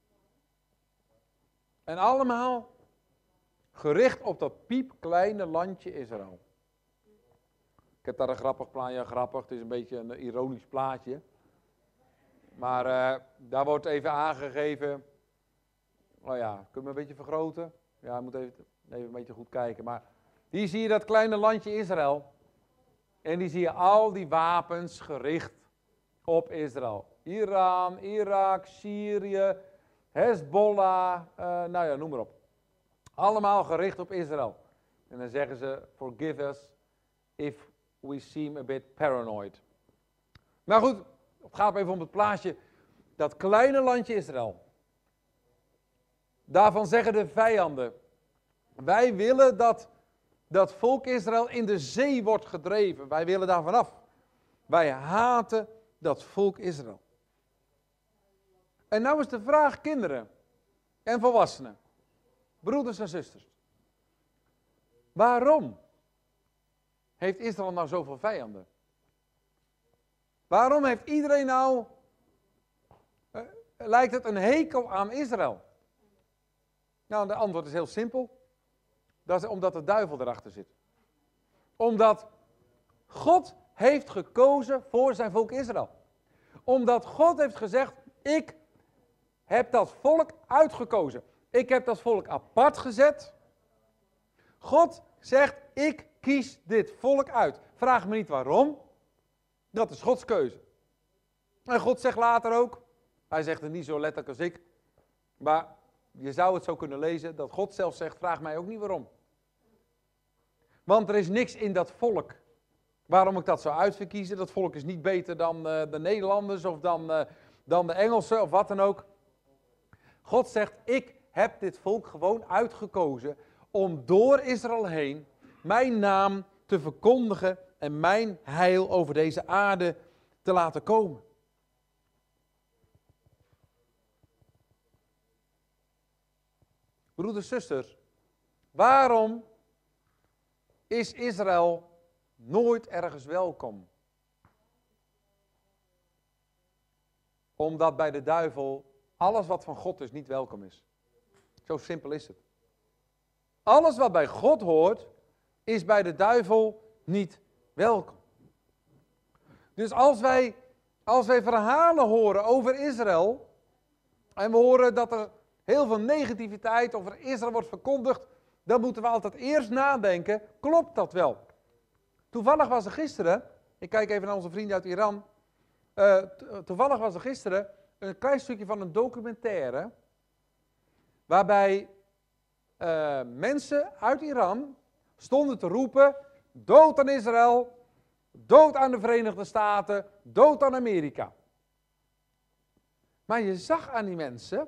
En allemaal gericht op dat piepkleine landje Israël. Ik heb daar een grappig plaatje, ja, grappig, het is een beetje een ironisch plaatje. Maar uh, daar wordt even aangegeven, oh ja, kun je me een beetje vergroten? Ja, je moet even, even een beetje goed kijken. Maar hier zie je dat kleine landje Israël. En die zie je al die wapens gericht op Israël. Iran, Irak, Syrië, Hezbollah, uh, nou ja, noem maar op. Allemaal gericht op Israël. En dan zeggen ze, forgive us if we seem a bit paranoid. Maar goed, het gaat even om het plaatje. Dat kleine landje Israël. Daarvan zeggen de vijanden, wij willen dat dat volk Israël in de zee wordt gedreven. Wij willen daar vanaf. Wij haten dat volk Israël. En nou is de vraag, kinderen en volwassenen, broeders en zusters. Waarom heeft Israël nou zoveel vijanden? Waarom heeft iedereen nou, uh, lijkt het een hekel aan Israël? Nou, de antwoord is heel simpel. Dat is omdat de duivel erachter zit. Omdat God heeft gekozen voor zijn volk Israël. Omdat God heeft gezegd, ik heb dat volk uitgekozen. Ik heb dat volk apart gezet. God zegt, ik kies dit volk uit. Vraag me niet waarom. Dat is Gods keuze. En God zegt later ook, hij zegt het niet zo letterlijk als ik, maar je zou het zo kunnen lezen, dat God zelf zegt, vraag mij ook niet waarom. Want er is niks in dat volk waarom ik dat zou uitverkiezen. Dat volk is niet beter dan uh, de Nederlanders of dan, uh, dan de Engelsen of wat dan ook. God zegt, ik heb dit volk gewoon uitgekozen om door Israël heen mijn naam te verkondigen en mijn heil over deze aarde te laten komen. Broeders, zusters, waarom is Israël nooit ergens welkom? Omdat bij de duivel alles wat van God is niet welkom is. Zo simpel is het. Alles wat bij God hoort, is bij de duivel niet welkom. Dus als wij, als wij verhalen horen over Israël, en we horen dat er heel veel negativiteit over Israël wordt verkondigd, dan moeten we altijd eerst nadenken, klopt dat wel? Toevallig was er gisteren, ik kijk even naar onze vrienden uit Iran, uh, to- toevallig was er gisteren een klein stukje van een documentaire, waarbij uh, mensen uit Iran stonden te roepen, dood aan Israël, dood aan de Verenigde Staten, dood aan Amerika. Maar je zag aan die mensen,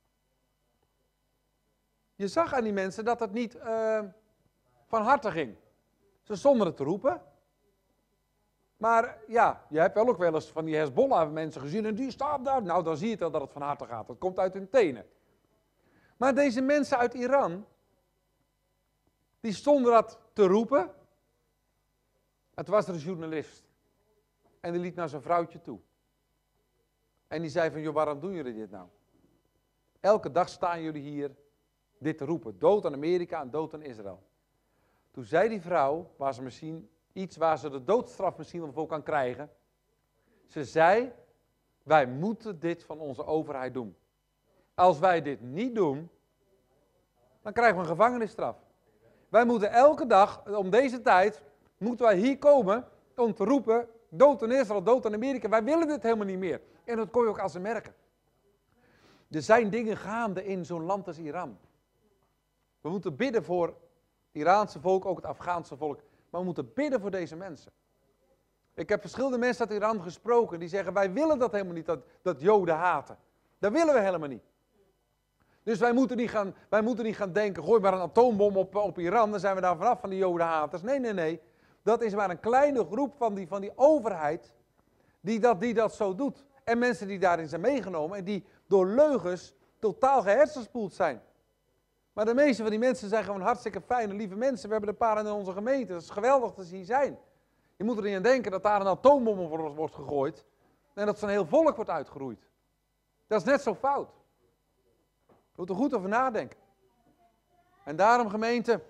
je zag aan die mensen dat het niet uh, van harte ging. Ze stonden het te roepen. Maar ja, je hebt wel ook wel eens van die Hezbollah mensen gezien en die staan daar. Nou, dan zie je wel dat het van harte gaat. Dat komt uit hun tenen. Maar deze mensen uit Iran, die stonden dat te roepen. Het was er een journalist. En die liep naar zijn vrouwtje toe. En die zei van, joh, waarom doen jullie dit nou? Elke dag staan jullie hier dit te roepen. Dood aan Amerika en dood aan Israël. Toen zei die vrouw, waar ze misschien iets waar ze de doodstraf misschien wel voor kan krijgen. Ze zei, wij moeten dit van onze overheid doen. Als wij dit niet doen, dan krijgen we een gevangenisstraf. Wij moeten elke dag, om deze tijd, moeten wij hier komen om te roepen, dood aan Israël, dood aan Amerika. Wij willen dit helemaal niet meer. En dat kon je ook als ze merken. Er zijn dingen gaande in zo'n land als Iran. We moeten bidden voor het Iraanse volk, ook het Afghaanse volk. Maar we moeten bidden voor deze mensen. Ik heb verschillende mensen uit Iran gesproken die zeggen, wij willen dat helemaal niet, dat, dat Joden haten. Dat willen we helemaal niet. Dus wij moeten niet gaan, wij moeten niet gaan denken, gooi maar een atoombom op, op Iran, dan zijn we daar vanaf van die Jodenhaters. Nee, nee, nee. Dat is maar een kleine groep van die, van die overheid die dat, die dat zo doet. En mensen die daarin zijn meegenomen en die door leugens totaal gehersenspoeld zijn. Maar de meeste van die mensen zijn gewoon hartstikke fijne, lieve mensen. We hebben er een paar in onze gemeente. Dat is geweldig dat ze hier zijn. Je moet er niet aan denken dat daar een atoombom op wordt gegooid. En dat zo'n heel volk wordt uitgeroeid. Dat is net zo fout. Je moet er goed over nadenken. En daarom, gemeente,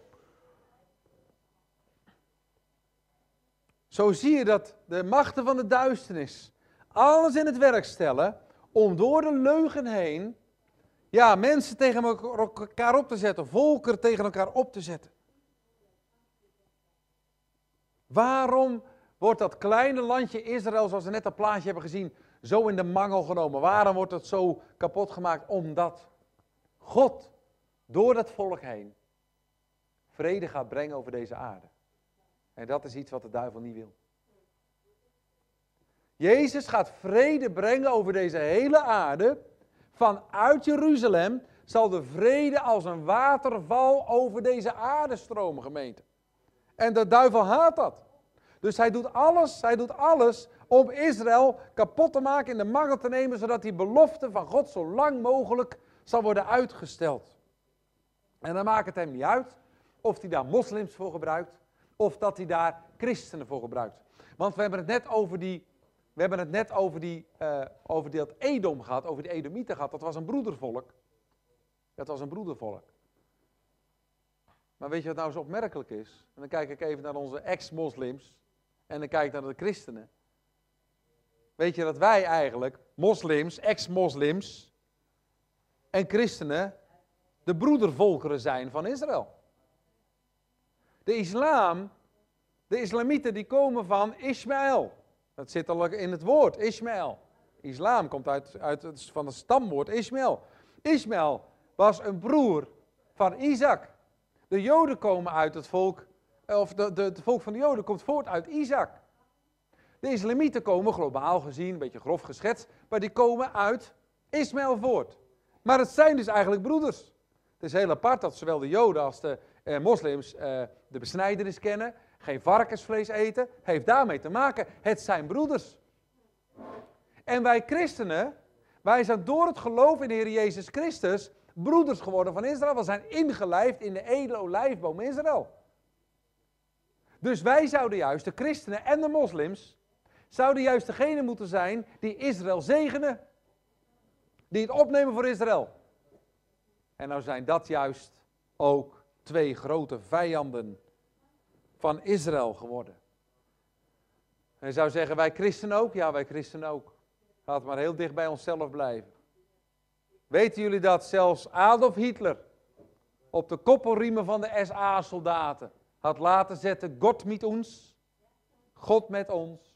zo zie je dat de machten van de duisternis alles in het werk stellen om door de leugen heen, ja, mensen tegen elkaar op te zetten, volkeren tegen elkaar op te zetten. Waarom wordt dat kleine landje Israël, zoals we net dat plaatje hebben gezien, zo in de mangel genomen? Waarom wordt het zo kapot gemaakt? Omdat God door dat volk heen vrede gaat brengen over deze aarde. En dat is iets wat de duivel niet wil. Jezus gaat vrede brengen over deze hele aarde. Vanuit Jeruzalem zal de vrede als een waterval over deze aarde stromen, gemeente. En de duivel haat dat. Dus hij doet alles, hij doet alles om Israël kapot te maken, in de mangel te nemen, zodat die belofte van God zo lang mogelijk zal worden uitgesteld. En dan maakt het hem niet uit of hij daar moslims voor gebruikt, of dat hij daar christenen voor gebruikt. Want we hebben het net over die, we hebben het net over die, uh, over dat Edom gehad, over die Edomieten gehad. Dat was een broedervolk. Dat was een broedervolk. Maar weet je wat nou zo opmerkelijk is? En dan kijk ik even naar onze ex-moslims en dan kijk ik naar de christenen. Weet je dat wij eigenlijk, moslims, ex-moslims en christenen, de broedervolkeren zijn van Israël. De islam, de islamieten, die komen van Ismaël. Dat zit al in het woord, Ismaël. Islam komt uit, uit het, van het stamwoord Ismaël. Ismaël was een broer van Isaac. De Joden komen uit het volk, of de, de, het volk van de Joden komt voort uit Isaac. De islamieten komen globaal gezien, een beetje grof geschetst, maar die komen uit Ismaël voort. Maar het zijn dus eigenlijk broeders. Het is heel apart dat zowel de Joden als de eh, moslims eh, de besnijdenis kennen, geen varkensvlees eten, heeft daarmee te maken. Het zijn broeders. En wij christenen, wij zijn door het geloof in de Heer Jezus Christus broeders geworden van Israël. We zijn ingelijfd in de edele olijfboom Israël. Dus wij zouden juist, de christenen en de moslims, zouden juist degene moeten zijn die Israël zegenen. Die het opnemen voor Israël. En nou zijn dat juist ook twee grote vijanden van Israël geworden. En je zou zeggen, wij christenen ook? Ja, wij christenen ook. Laten we maar heel dicht bij onszelf blijven. Weten jullie dat zelfs Adolf Hitler op de koppelriemen van de S A-soldaten had laten zetten, God met ons, God met ons.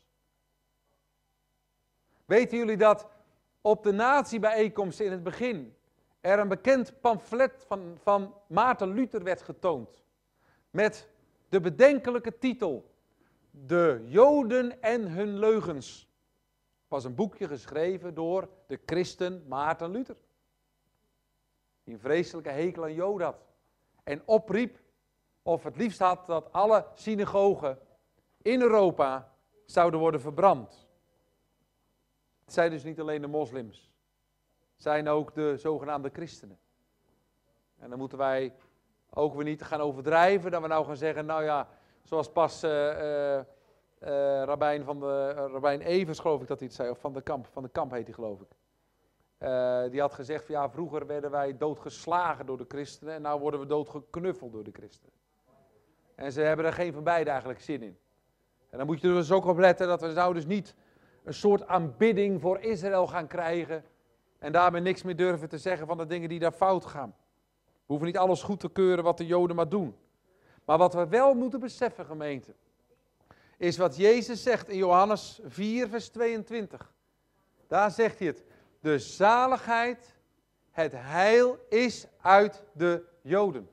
Weten jullie dat op de nazi-bijeenkomsten in het begin er een bekend pamflet van, van Maarten Luther werd getoond. Met de bedenkelijke titel, De Joden en hun leugens. Het was een boekje geschreven door de christen Maarten Luther. Die een vreselijke hekel aan Joden had. En opriep, of het liefst had, dat alle synagogen in Europa zouden worden verbrand. Het zijn dus niet alleen de moslims. Het zijn ook de zogenaamde christenen. En dan moeten wij ook weer niet gaan overdrijven, dat we nou gaan zeggen, nou ja, zoals pas uh, uh, uh, Rabijn, van de, uh, Rabijn Evers, geloof ik dat hij het zei, of Van de Kamp, Van de Kamp heet hij geloof ik. Uh, die had gezegd, van, ja, vroeger werden wij doodgeslagen door de christenen en nu worden we doodgeknuffeld door de christenen. En ze hebben er geen van beide eigenlijk zin in. En dan moet je er dus ook op letten dat we nou dus niet een soort aanbidding voor Israël gaan krijgen en daarmee niks meer durven te zeggen van de dingen die daar fout gaan. We hoeven niet alles goed te keuren wat de Joden maar doen. Maar wat we wel moeten beseffen, gemeente, is wat Jezus zegt in Johannes vier, vers tweeëntwintig. Daar zegt hij het. De zaligheid, het heil is uit de Joden.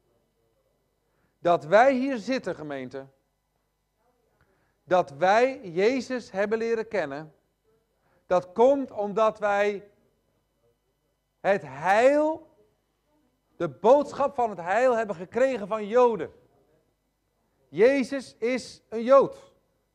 Dat wij hier zitten, gemeente, dat wij Jezus hebben leren kennen, dat komt omdat wij het heil, de boodschap van het heil hebben gekregen van Joden. Jezus is een Jood.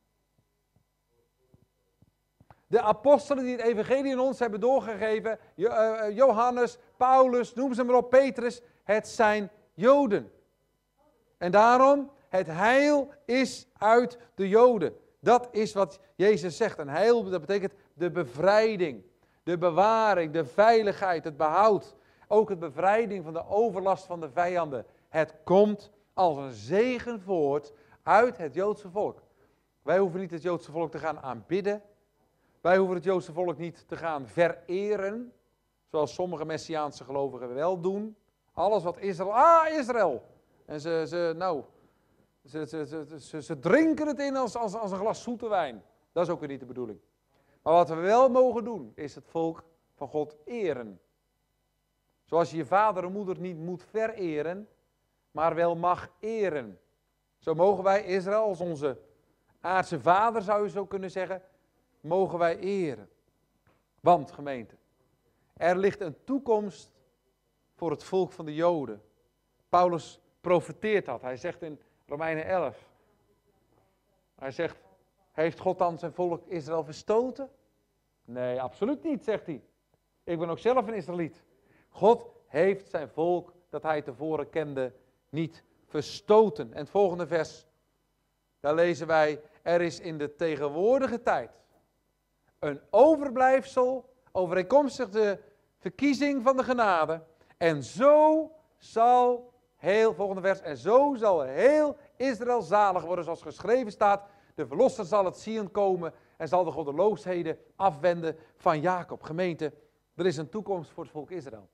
De apostelen die het evangelie in ons hebben doorgegeven, Johannes, Paulus, noem ze maar op, Petrus, het zijn Joden. En daarom, het heil is uit de Joden. Dat is wat Jezus zegt. En heil, dat betekent de bevrijding, de bewaring, de veiligheid, het behoud. Ook het bevrijding van de overlast van de vijanden. Het komt als een zegen voort uit het Joodse volk. Wij hoeven niet het Joodse volk te gaan aanbidden. Wij hoeven het Joodse volk niet te gaan vereren. Zoals sommige Messiaanse gelovigen wel doen. Alles wat Israël, ah Israël. En ze, ze nou, Ze, ze, ze, ze, ze drinken het in als, als, als een glas zoete wijn. Dat is ook weer niet de bedoeling. Maar wat we wel mogen doen, is het volk van God eren. Zoals je je vader en moeder niet moet vereren, maar wel mag eren. Zo mogen wij Israël als onze aardse vader, zou je zo kunnen zeggen, mogen wij eren. Want, gemeente, er ligt een toekomst voor het volk van de Joden. Paulus profeteert dat. Hij zegt in Romeinen elf. Hij zegt, heeft God dan zijn volk Israël verstoten? Nee, absoluut niet, zegt hij. Ik ben ook zelf een Israëliet. God heeft zijn volk, dat hij tevoren kende, niet verstoten. En het volgende vers, daar lezen wij, er is in de tegenwoordige tijd een overblijfsel, overeenkomstig de verkiezing van de genade. En zo zal heel, volgende vers, en zo zal heel Israël zalig worden, zoals geschreven staat. De verlosser zal het zien komen en zal de goddeloosheden afwenden van Jacob. Gemeente, er is een toekomst voor het volk Israël.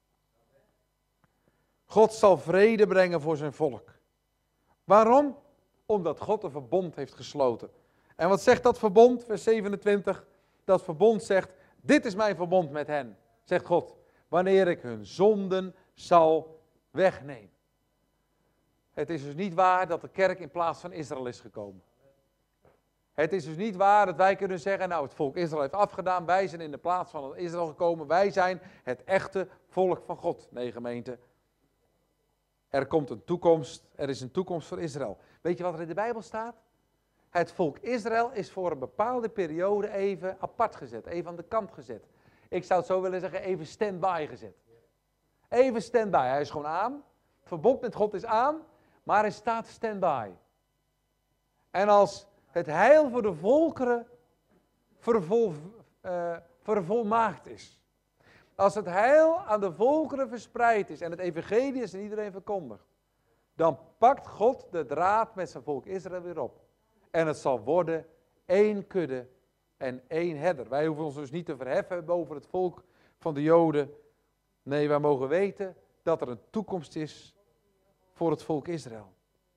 God zal vrede brengen voor zijn volk. Waarom? Omdat God een verbond heeft gesloten. En wat zegt dat verbond? Vers zevenentwintig. Dat verbond zegt, dit is mijn verbond met hen, zegt God. Wanneer ik hun zonden zal wegnemen. Het is dus niet waar dat de kerk in plaats van Israël is gekomen. Het is dus niet waar dat wij kunnen zeggen, nou het volk Israël heeft afgedaan, wij zijn in de plaats van Israël gekomen, wij zijn het echte volk van God. Nee, gemeente, er komt een toekomst, er is een toekomst voor Israël. Weet je wat er in de Bijbel staat? Het volk Israël is voor een bepaalde periode even apart gezet, even aan de kant gezet. Ik zou het zo willen zeggen, even stand-by gezet. Even stand-by, hij is gewoon aan, het verbond met God is aan, maar hij staat stand-by. En als het heil voor de volkeren vervol, uh, vervolmaakt is. Als het heil aan de volkeren verspreid is en het evangelie is aan iedereen verkondigd. Dan pakt God de draad met zijn volk Israël weer op. En het zal worden één kudde en één herder. Wij hoeven ons dus niet te verheffen boven het volk van de Joden. Nee, wij mogen weten dat er een toekomst is voor het volk Israël.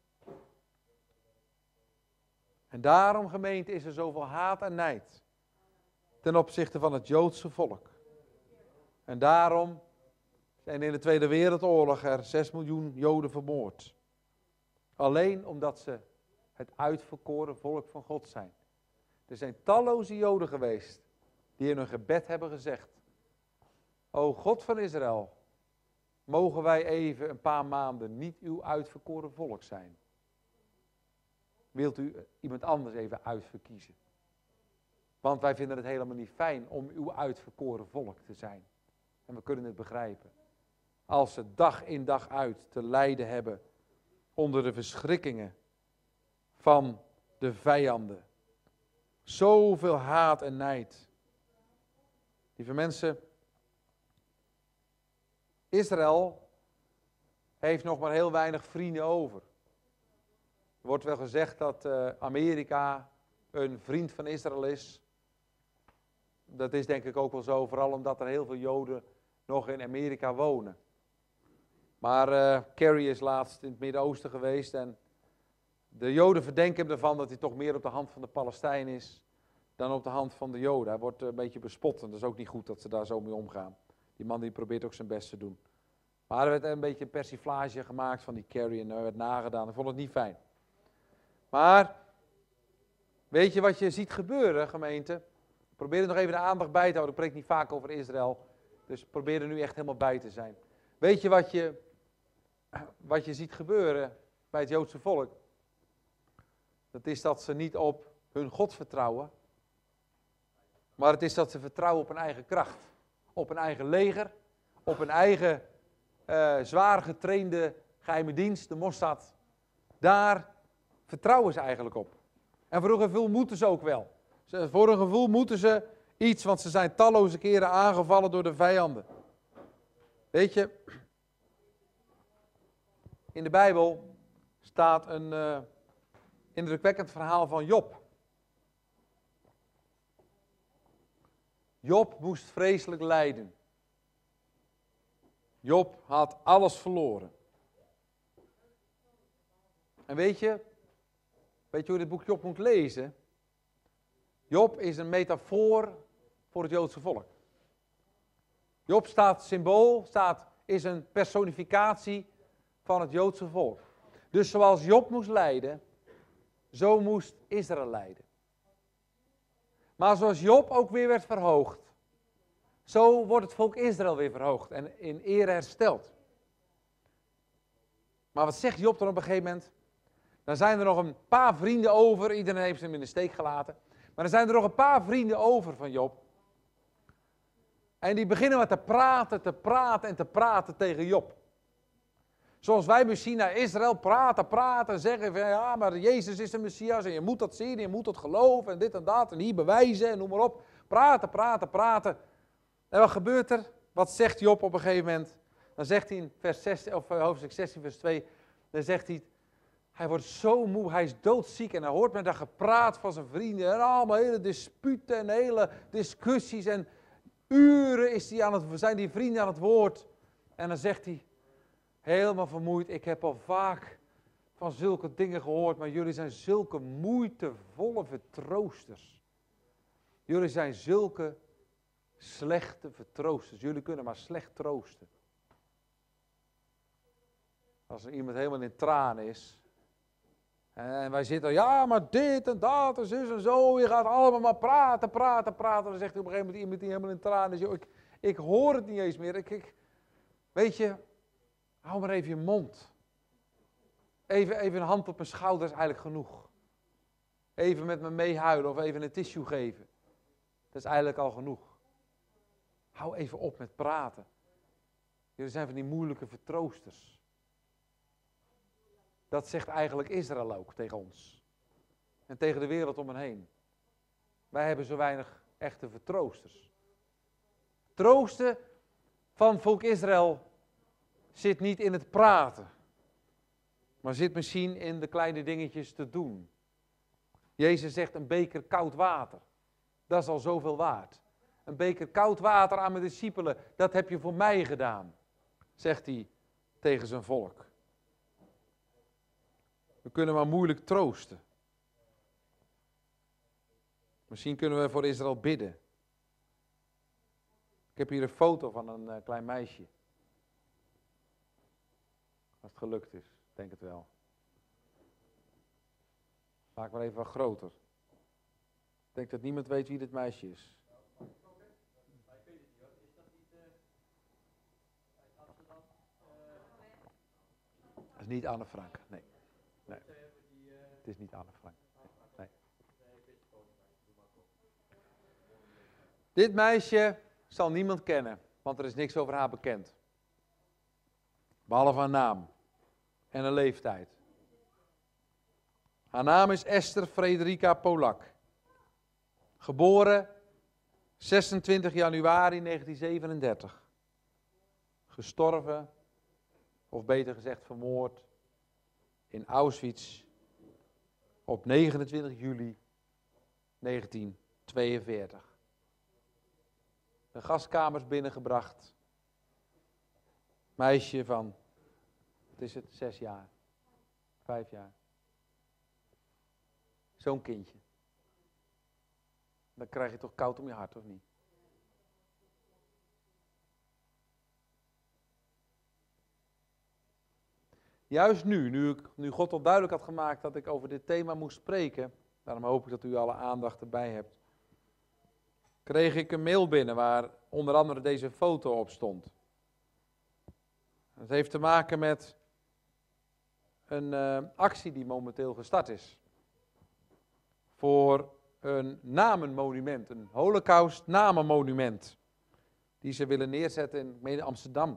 En daarom, gemeente, is er zoveel haat en nijd ten opzichte van het Joodse volk. En daarom zijn in de Tweede Wereldoorlog er zes miljoen Joden vermoord. Alleen omdat ze het uitverkoren volk van God zijn. Er zijn talloze Joden geweest die in hun gebed hebben gezegd, o God van Israël, mogen wij even een paar maanden niet uw uitverkoren volk zijn. Wilt u iemand anders even uitverkiezen? Want wij vinden het helemaal niet fijn om uw uitverkoren volk te zijn. En we kunnen het begrijpen. Als ze dag in dag uit te lijden hebben onder de verschrikkingen van de vijanden. Zoveel haat en nijd. Lieve mensen, Israël heeft nog maar heel weinig vrienden over. Er wordt wel gezegd dat uh, Amerika een vriend van Israël is. Dat is denk ik ook wel zo, vooral omdat er heel veel Joden nog in Amerika wonen. Maar uh, Kerry is laatst in het Midden-Oosten geweest en de Joden verdenken hem ervan dat hij toch meer op de hand van de Palestijnen is dan op de hand van de Joden. Hij wordt een beetje bespot en dat is ook niet goed dat ze daar zo mee omgaan. Die man die probeert ook zijn best te doen. Maar er werd een beetje een persiflage gemaakt van die Kerry en er werd nagedaan. Ik vond het niet fijn. Maar, weet je wat je ziet gebeuren, gemeente? Probeer er nog even de aandacht bij te houden. Ik spreek niet vaak over Israël. Dus probeer er nu echt helemaal bij te zijn. Weet je wat je, wat je ziet gebeuren bij het Joodse volk? Dat is dat ze niet op hun God vertrouwen. Maar het is dat ze vertrouwen op hun eigen kracht. Op hun eigen leger. Op hun eigen uh, zwaar getrainde geheime dienst, de Mossad. Daar vertrouwen ze eigenlijk op. En voor hun gevoel moeten ze ook wel. Voor hun gevoel moeten ze iets, want ze zijn talloze keren aangevallen door de vijanden. Weet je, in de Bijbel staat een uh, indrukwekkend verhaal van Job. Job moest vreselijk lijden. Job had alles verloren. En weet je, weet je hoe je dit boek Job moet lezen? Job is een metafoor voor het Joodse volk. Job staat symbool, staat, is een personificatie van het Joodse volk. Dus zoals Job moest lijden, zo moest Israël lijden. Maar zoals Job ook weer werd verhoogd, zo wordt het volk Israël weer verhoogd en in ere hersteld. Maar wat zegt Job dan op een gegeven moment? Dan zijn er nog een paar vrienden over, iedereen heeft hem in de steek gelaten. Maar er zijn er nog een paar vrienden over van Job. En die beginnen maar te praten, te praten en te praten tegen Job. Zoals wij misschien naar Israël praten, praten en zeggen van ja, maar Jezus is de Messias en je moet dat zien, je moet dat geloven en dit en dat en hier bewijzen en noem maar op. Praten, praten, praten. En wat gebeurt er? Wat zegt Job op een gegeven moment? Dan zegt hij in vers zestien, of hoofdstuk zestien, vers twee, dan zegt hij, hij wordt zo moe, hij is doodziek en hij hoort met dat gepraat van zijn vrienden en allemaal hele disputen en hele discussies en uren is hij aan het, zijn die vrienden aan het woord. En dan zegt hij, helemaal vermoeid, ik heb al vaak van zulke dingen gehoord, maar jullie zijn zulke moeitevolle vertroosters. Jullie zijn zulke slechte vertroosters. Jullie kunnen maar slecht troosten. Als er iemand helemaal in tranen is. En wij zitten, ja, maar dit en dat en zus en zo. Je gaat allemaal maar praten, praten, praten. Dan zegt hij op een gegeven moment iemand die helemaal in tranen is. Joh, ik, ik hoor het niet eens meer. Ik, ik, weet je, hou maar even je mond. Even, even een hand op mijn schouder is eigenlijk genoeg. Even met me meehuilen of even een tissue geven. Dat is eigenlijk al genoeg. Hou even op met praten. Jullie zijn van die moeilijke vertroosters. Dat zegt eigenlijk Israël ook tegen ons. En tegen de wereld om hen heen. Wij hebben zo weinig echte vertroosters. Troosten van volk Israël zit niet in het praten. Maar zit misschien in de kleine dingetjes te doen. Jezus zegt een beker koud water. Dat is al zoveel waard. Een beker koud water aan mijn discipelen, dat heb je voor mij gedaan. Zegt hij tegen zijn volk. We kunnen maar moeilijk troosten. Misschien kunnen we voor Israël bidden. Ik heb hier een foto van een uh, klein meisje. Als het gelukt is, denk het wel. Maak maar even wat groter. Ik denk dat niemand weet wie dit meisje is. Dat is niet Anne Frank, nee. nee. Het is niet Anne Frank. Nee. Dit meisje zal niemand kennen, want er is niks over haar bekend. Behalve haar naam en haar leeftijd. Haar naam is Esther Frederika Polak. Geboren zesentwintig januari negentien zevenendertig. Gestorven, of beter gezegd vermoord, in Auschwitz op negenentwintig juli negentien tweeënveertig. De gaskamers binnengebracht. Meisje van, wat is het, zes jaar, vijf jaar. Zo'n kindje. Dan krijg je toch koud om je hart, of niet? Juist nu, nu, ik, nu God al duidelijk had gemaakt dat ik over dit thema moest spreken, daarom hoop ik dat u alle aandacht erbij hebt, kreeg ik een mail binnen waar onder andere deze foto op stond. Het heeft te maken met een uh, actie die momenteel gestart is. Voor een namenmonument, een Holocaust namenmonument. Die ze willen neerzetten in Amsterdam.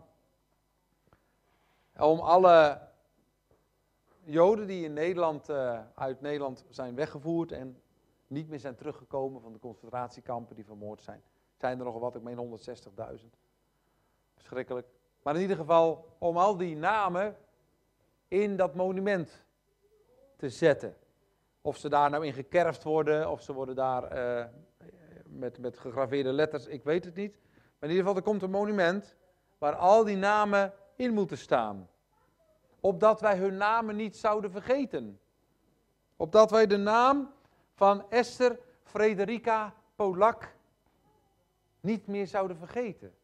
Om alle Joden die in Nederland, uh, uit Nederland zijn weggevoerd en niet meer zijn teruggekomen van de concentratiekampen die vermoord zijn. Zijn er nog wat, ik meen honderdzestigduizend. Verschrikkelijk. Maar in ieder geval om al die namen in dat monument te zetten. Of ze daar nou in gekerfd worden, of ze worden daar uh, met, met gegraveerde letters, ik weet het niet. Maar in ieder geval, er komt een monument waar al die namen in moeten staan. opdat wij hun namen niet zouden vergeten. Opdat wij de naam van Esther Frederica Polak niet meer zouden vergeten.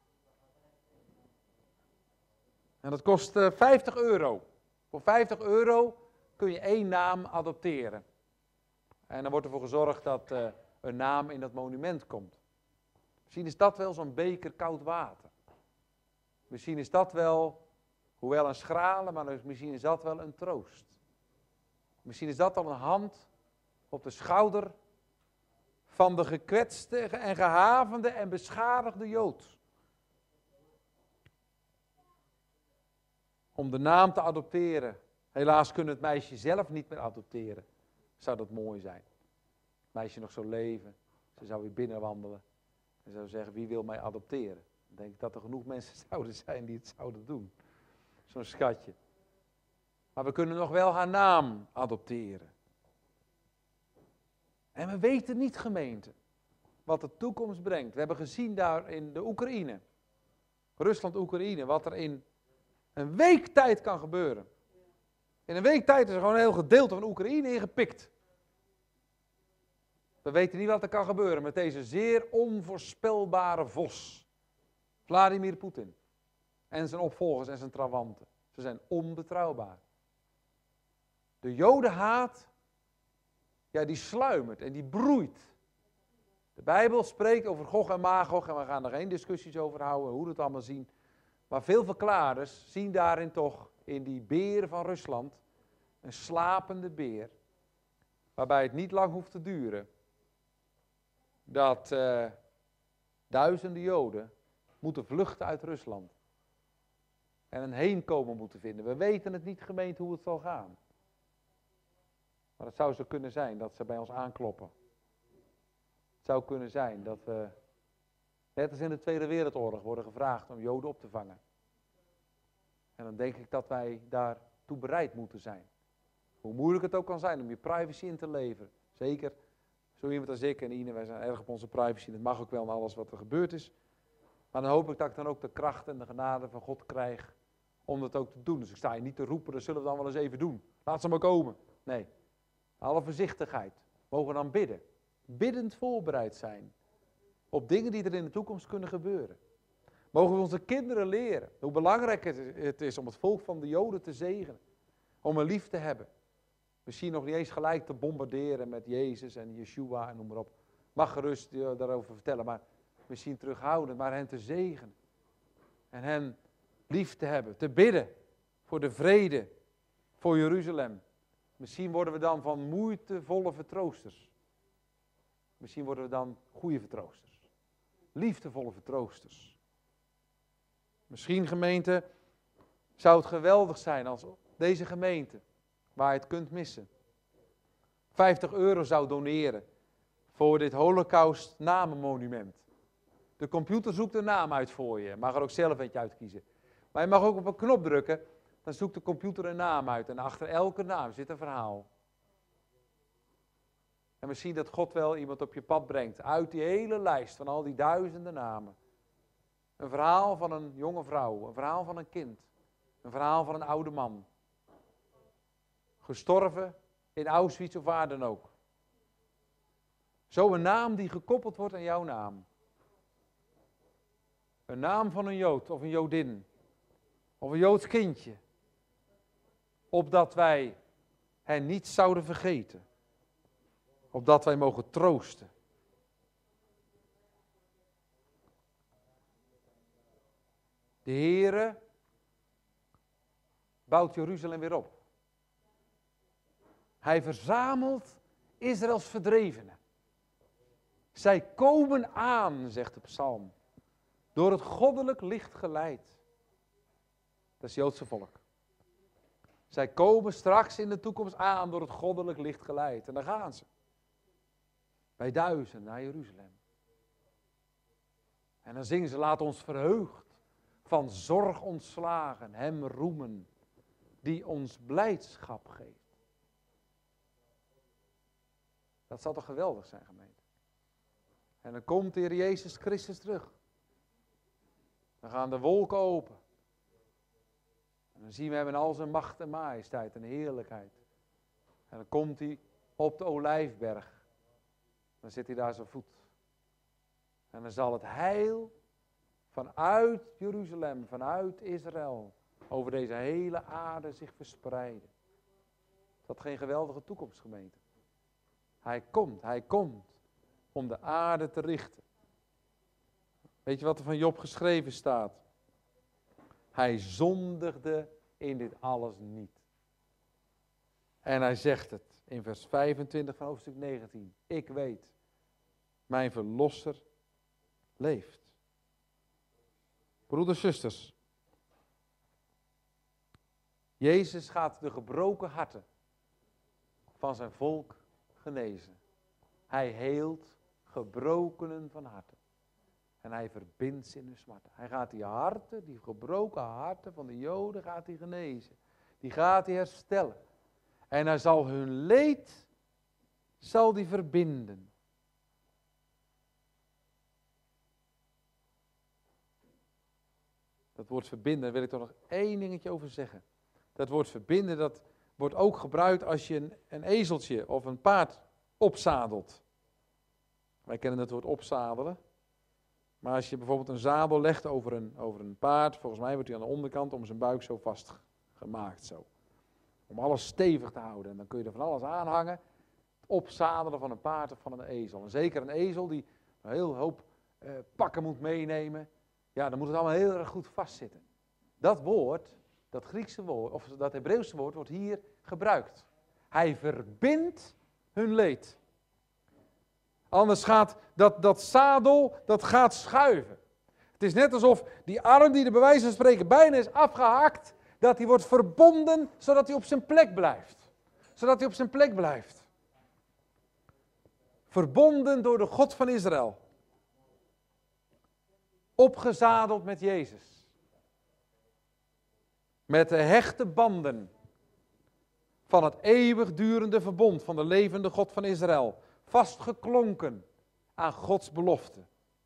En dat kost uh, vijftig euro. Voor vijftig euro kun je één naam adopteren. En dan wordt ervoor gezorgd dat uh, een naam in dat monument komt. Misschien is dat wel zo'n beker koud water. Misschien is dat wel, hoewel een schrale, maar misschien is dat wel een troost. Misschien is dat al een hand op de schouder van de gekwetste en gehavende en beschadigde Jood. Om de naam te adopteren. Helaas kunnen het meisje zelf niet meer adopteren. Zou dat mooi zijn. Het meisje nog zo leven. Ze zou weer binnenwandelen. En zou zeggen, wie wil mij adopteren? Dan denk ik dat er genoeg mensen zouden zijn die het zouden doen. Zo'n schatje. Maar we kunnen nog wel haar naam adopteren. En we weten niet, gemeente, wat de toekomst brengt. We hebben gezien daar in de Oekraïne. Rusland-Oekraïne, wat er in een week tijd kan gebeuren. In een week tijd is er gewoon een heel gedeelte van Oekraïne ingepikt. We weten niet wat er kan gebeuren met deze zeer onvoorspelbare vos. Vladimir Poetin. En zijn opvolgers en zijn trawanten. Ze zijn onbetrouwbaar. De Jodenhaat, ja, die sluimert en die broeit. De Bijbel spreekt over Gog en Magog en we gaan er geen discussies over houden, hoe we het allemaal zien. Maar veel verklaarders zien daarin toch, in die beer van Rusland, een slapende beer. Waarbij het niet lang hoeft te duren. Dat uh, duizenden Joden moeten vluchten uit Rusland. En een heenkomen moeten vinden. We weten het niet, gemeente, hoe het zal gaan. Maar het zou zo kunnen zijn dat ze bij ons aankloppen. Het zou kunnen zijn dat we, net als in de Tweede Wereldoorlog, worden gevraagd om Joden op te vangen. En dan denk ik dat wij daartoe bereid moeten zijn. Hoe moeilijk het ook kan zijn om je privacy in te leveren. Zeker zo iemand als ik en Ine, wij zijn erg op onze privacy. Dat mag ook wel naar alles wat er gebeurd is. Maar dan hoop ik dat ik dan ook de kracht en de genade van God krijg om dat ook te doen. Dus ik sta je niet te roepen, dat zullen we dan wel eens even doen. Laat ze maar komen. Nee, alle voorzichtigheid. Mogen we dan bidden. Biddend voorbereid zijn op dingen die er in de toekomst kunnen gebeuren. Mogen we onze kinderen leren hoe belangrijk het is om het volk van de Joden te zegenen. Om een lief te hebben. Misschien nog niet eens gelijk te bombarderen met Jezus en Yeshua en noem maar op. Mag gerust daarover vertellen, maar misschien terughoudend, maar hen te zegenen. En hen lief te hebben, te bidden voor de vrede, voor Jeruzalem. Misschien worden we dan van moeitevolle vertroosters. Misschien worden we dan goede vertroosters. Liefdevolle vertroosters. Misschien, gemeente, zou het geweldig zijn als deze gemeente, waar je het kunt missen, vijftig euro zou doneren voor dit Holocaust namenmonument. De computer zoekt een naam uit voor je. Je mag er ook zelf eentje uitkiezen. Maar je mag ook op een knop drukken, dan zoekt de computer een naam uit. En achter elke naam zit een verhaal. En misschien dat God wel iemand op je pad brengt, uit die hele lijst van al die duizenden namen. Een verhaal van een jonge vrouw, een verhaal van een kind, een verhaal van een oude man. Gestorven in Auschwitz of waar dan ook. Zo een naam die gekoppeld wordt aan jouw naam. Een naam van een Jood of een Jodin. Of een Joods kindje. Opdat wij hen niet zouden vergeten. Opdat wij mogen troosten. De Heere bouwt Jeruzalem weer op. Hij verzamelt Israëls verdrevenen. Zij komen aan, zegt de psalm, door het goddelijk licht geleid. Dat is het Joodse volk. Zij komen straks in de toekomst aan door het goddelijk licht geleid. En daar gaan ze. Bij duizenden naar Jeruzalem. En dan zingen ze, laat ons verheugd, van zorg ontslagen, hem roemen, die ons blijdschap geeft. Dat zal toch geweldig zijn, gemeente. En dan komt de Heer Jezus Christus terug. Dan gaan de wolken open. En dan zien we hem in al zijn macht en majesteit en heerlijkheid. En dan komt hij op de Olijfberg. Dan zit hij daar zijn voet. En dan zal het heil vanuit Jeruzalem, vanuit Israël, over deze hele aarde zich verspreiden. Is dat geen geweldige toekomst, gemeente? Hij komt, hij komt om de aarde te richten. Weet je wat er van Job geschreven staat? Hij zondigde in dit alles niet. En hij zegt het in vers vijfentwintig van hoofdstuk negentien. Ik weet, mijn verlosser leeft. Broeders, zusters. Jezus gaat de gebroken harten van zijn volk genezen. Hij heelt gebrokenen van harten. En hij verbindt ze in hun smarten. Hij gaat die harten, die gebroken harten van de Joden, gaat hij genezen. Die gaat hij herstellen. En hij zal hun leed, zal die verbinden. Dat woord verbinden, daar wil ik toch nog één dingetje over zeggen. Dat woord verbinden, dat wordt ook gebruikt als je een, een ezeltje of een paard opzadelt. Wij kennen het woord opzadelen. Maar als je bijvoorbeeld een zadel legt over een, over een paard, volgens mij wordt hij aan de onderkant om zijn buik zo vastgemaakt. Zo. Om alles stevig te houden. En dan kun je er van alles aanhangen. Het opzadelen van een paard of van een ezel. En zeker een ezel die een heel hoop eh, pakken moet meenemen. Ja, dan moet het allemaal heel erg goed vastzitten. Dat woord, dat Griekse woord, of dat Hebreeuwse woord, wordt hier gebruikt. Hij verbindt hun leed. Anders gaat dat, dat zadel, dat gaat schuiven. Het is net alsof die arm die er bij wijze van spreken bijna is afgehakt, dat die wordt verbonden, zodat hij op zijn plek blijft. Zodat hij op zijn plek blijft. Verbonden door de God van Israël. Opgezadeld met Jezus. Met de hechte banden van het eeuwigdurende verbond van de levende God van Israël. Vastgeklonken aan Gods belofte.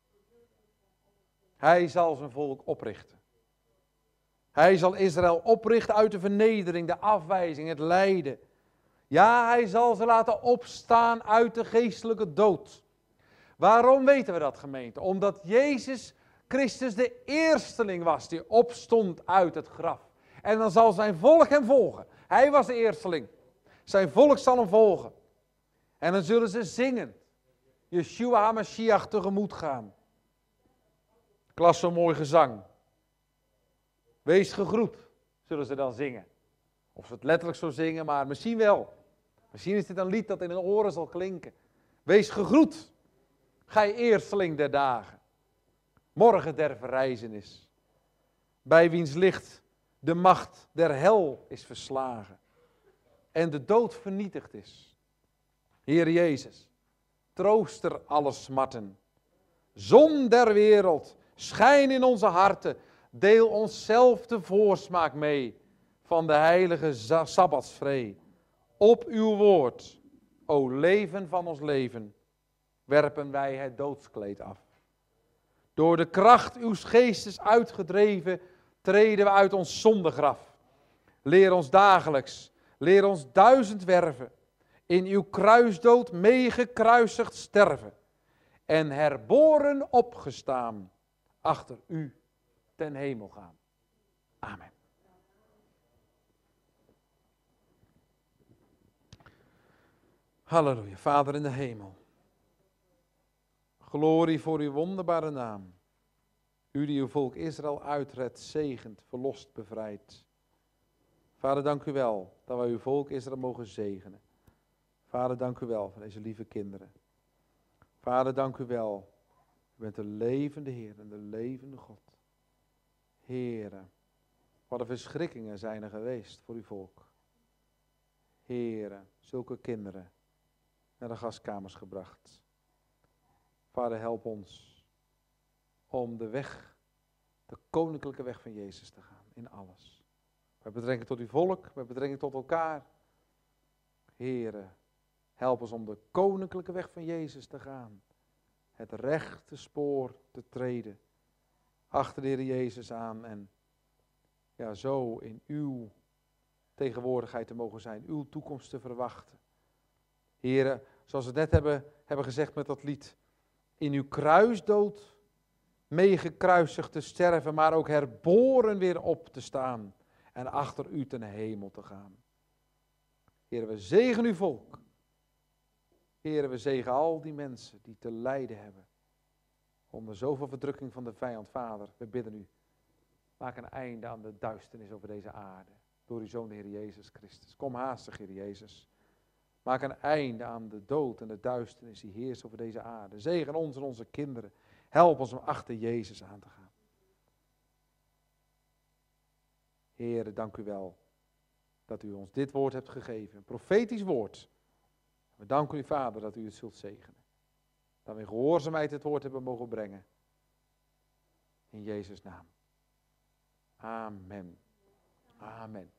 Hij zal zijn volk oprichten. Hij zal Israël oprichten uit de vernedering, de afwijzing, het lijden. Ja, hij zal ze laten opstaan uit de geestelijke dood. Waarom weten we dat, gemeente? Omdat Jezus Christus de eersteling was die opstond uit het graf. En dan zal zijn volk hem volgen. Hij was de eersteling. Zijn volk zal hem volgen. En dan zullen ze zingen. Yeshua HaMashiach tegemoet gaan. Ik las zo'n mooi gezang. Wees gegroet, zullen ze dan zingen. Of ze het letterlijk zo zingen, maar misschien wel. Misschien is dit een lied dat in hun oren zal klinken. Wees gegroet, gij eersteling der dagen. Morgen der verrijzenis. Bij wiens licht de macht der hel is verslagen. En de dood vernietigd is. Heer Jezus, trooster alle smarten. Zon der wereld, schijn in onze harten. Deel onszelf de voorsmaak mee van de heilige Sabbatsvree. Op uw woord, o leven van ons leven, werpen wij het doodskleed af. Door de kracht uw geestes uitgedreven, treden we uit ons zondegraf. Leer ons dagelijks, leer ons duizend werven, in uw kruisdood meegekruisigd sterven, en herboren opgestaan, achter u ten hemel gaan. Amen. Halleluja, Vader in de hemel. Glorie voor uw wonderbare naam. U die uw volk Israël uitredt, zegent, verlost, bevrijdt. Vader, dank u wel dat wij uw volk Israël mogen zegenen. Vader, dank u wel voor deze lieve kinderen. Vader, dank u wel. U bent de levende Heer en de levende God. Heere, wat een verschrikkingen zijn er geweest voor uw volk. Heere, zulke kinderen naar de gaskamers gebracht. Vader, help ons om de weg, de koninklijke weg van Jezus te gaan in alles. Met betrekking tot uw volk, met betrekking tot elkaar. Heere, help ons om de koninklijke weg van Jezus te gaan. Het rechte spoor te treden. Achter de Heer Jezus aan en ja, zo in uw tegenwoordigheid te mogen zijn, uw toekomst te verwachten. Heren, zoals we net hebben, hebben gezegd met dat lied, in uw kruisdood meegekruisigd te sterven, maar ook herboren weer op te staan en achter u ten hemel te gaan. Heren, we zegen uw volk. Heren, we zegen al die mensen die te lijden hebben onder zoveel verdrukking van de vijand. Vader, we bidden u, maak een einde aan de duisternis over deze aarde, door uw Zoon, de Heer Jezus Christus. Kom haastig, Heer Jezus. Maak een einde aan de dood en de duisternis die heerst over deze aarde. Zegen ons en onze kinderen. Help ons om achter Jezus aan te gaan. Heere, dank u wel dat u ons dit woord hebt gegeven. Een profetisch woord. We danken u, Vader, dat u het zult zegenen. Dat we in gehoorzaamheid het woord hebben mogen brengen. In Jezus' naam. Amen. Amen.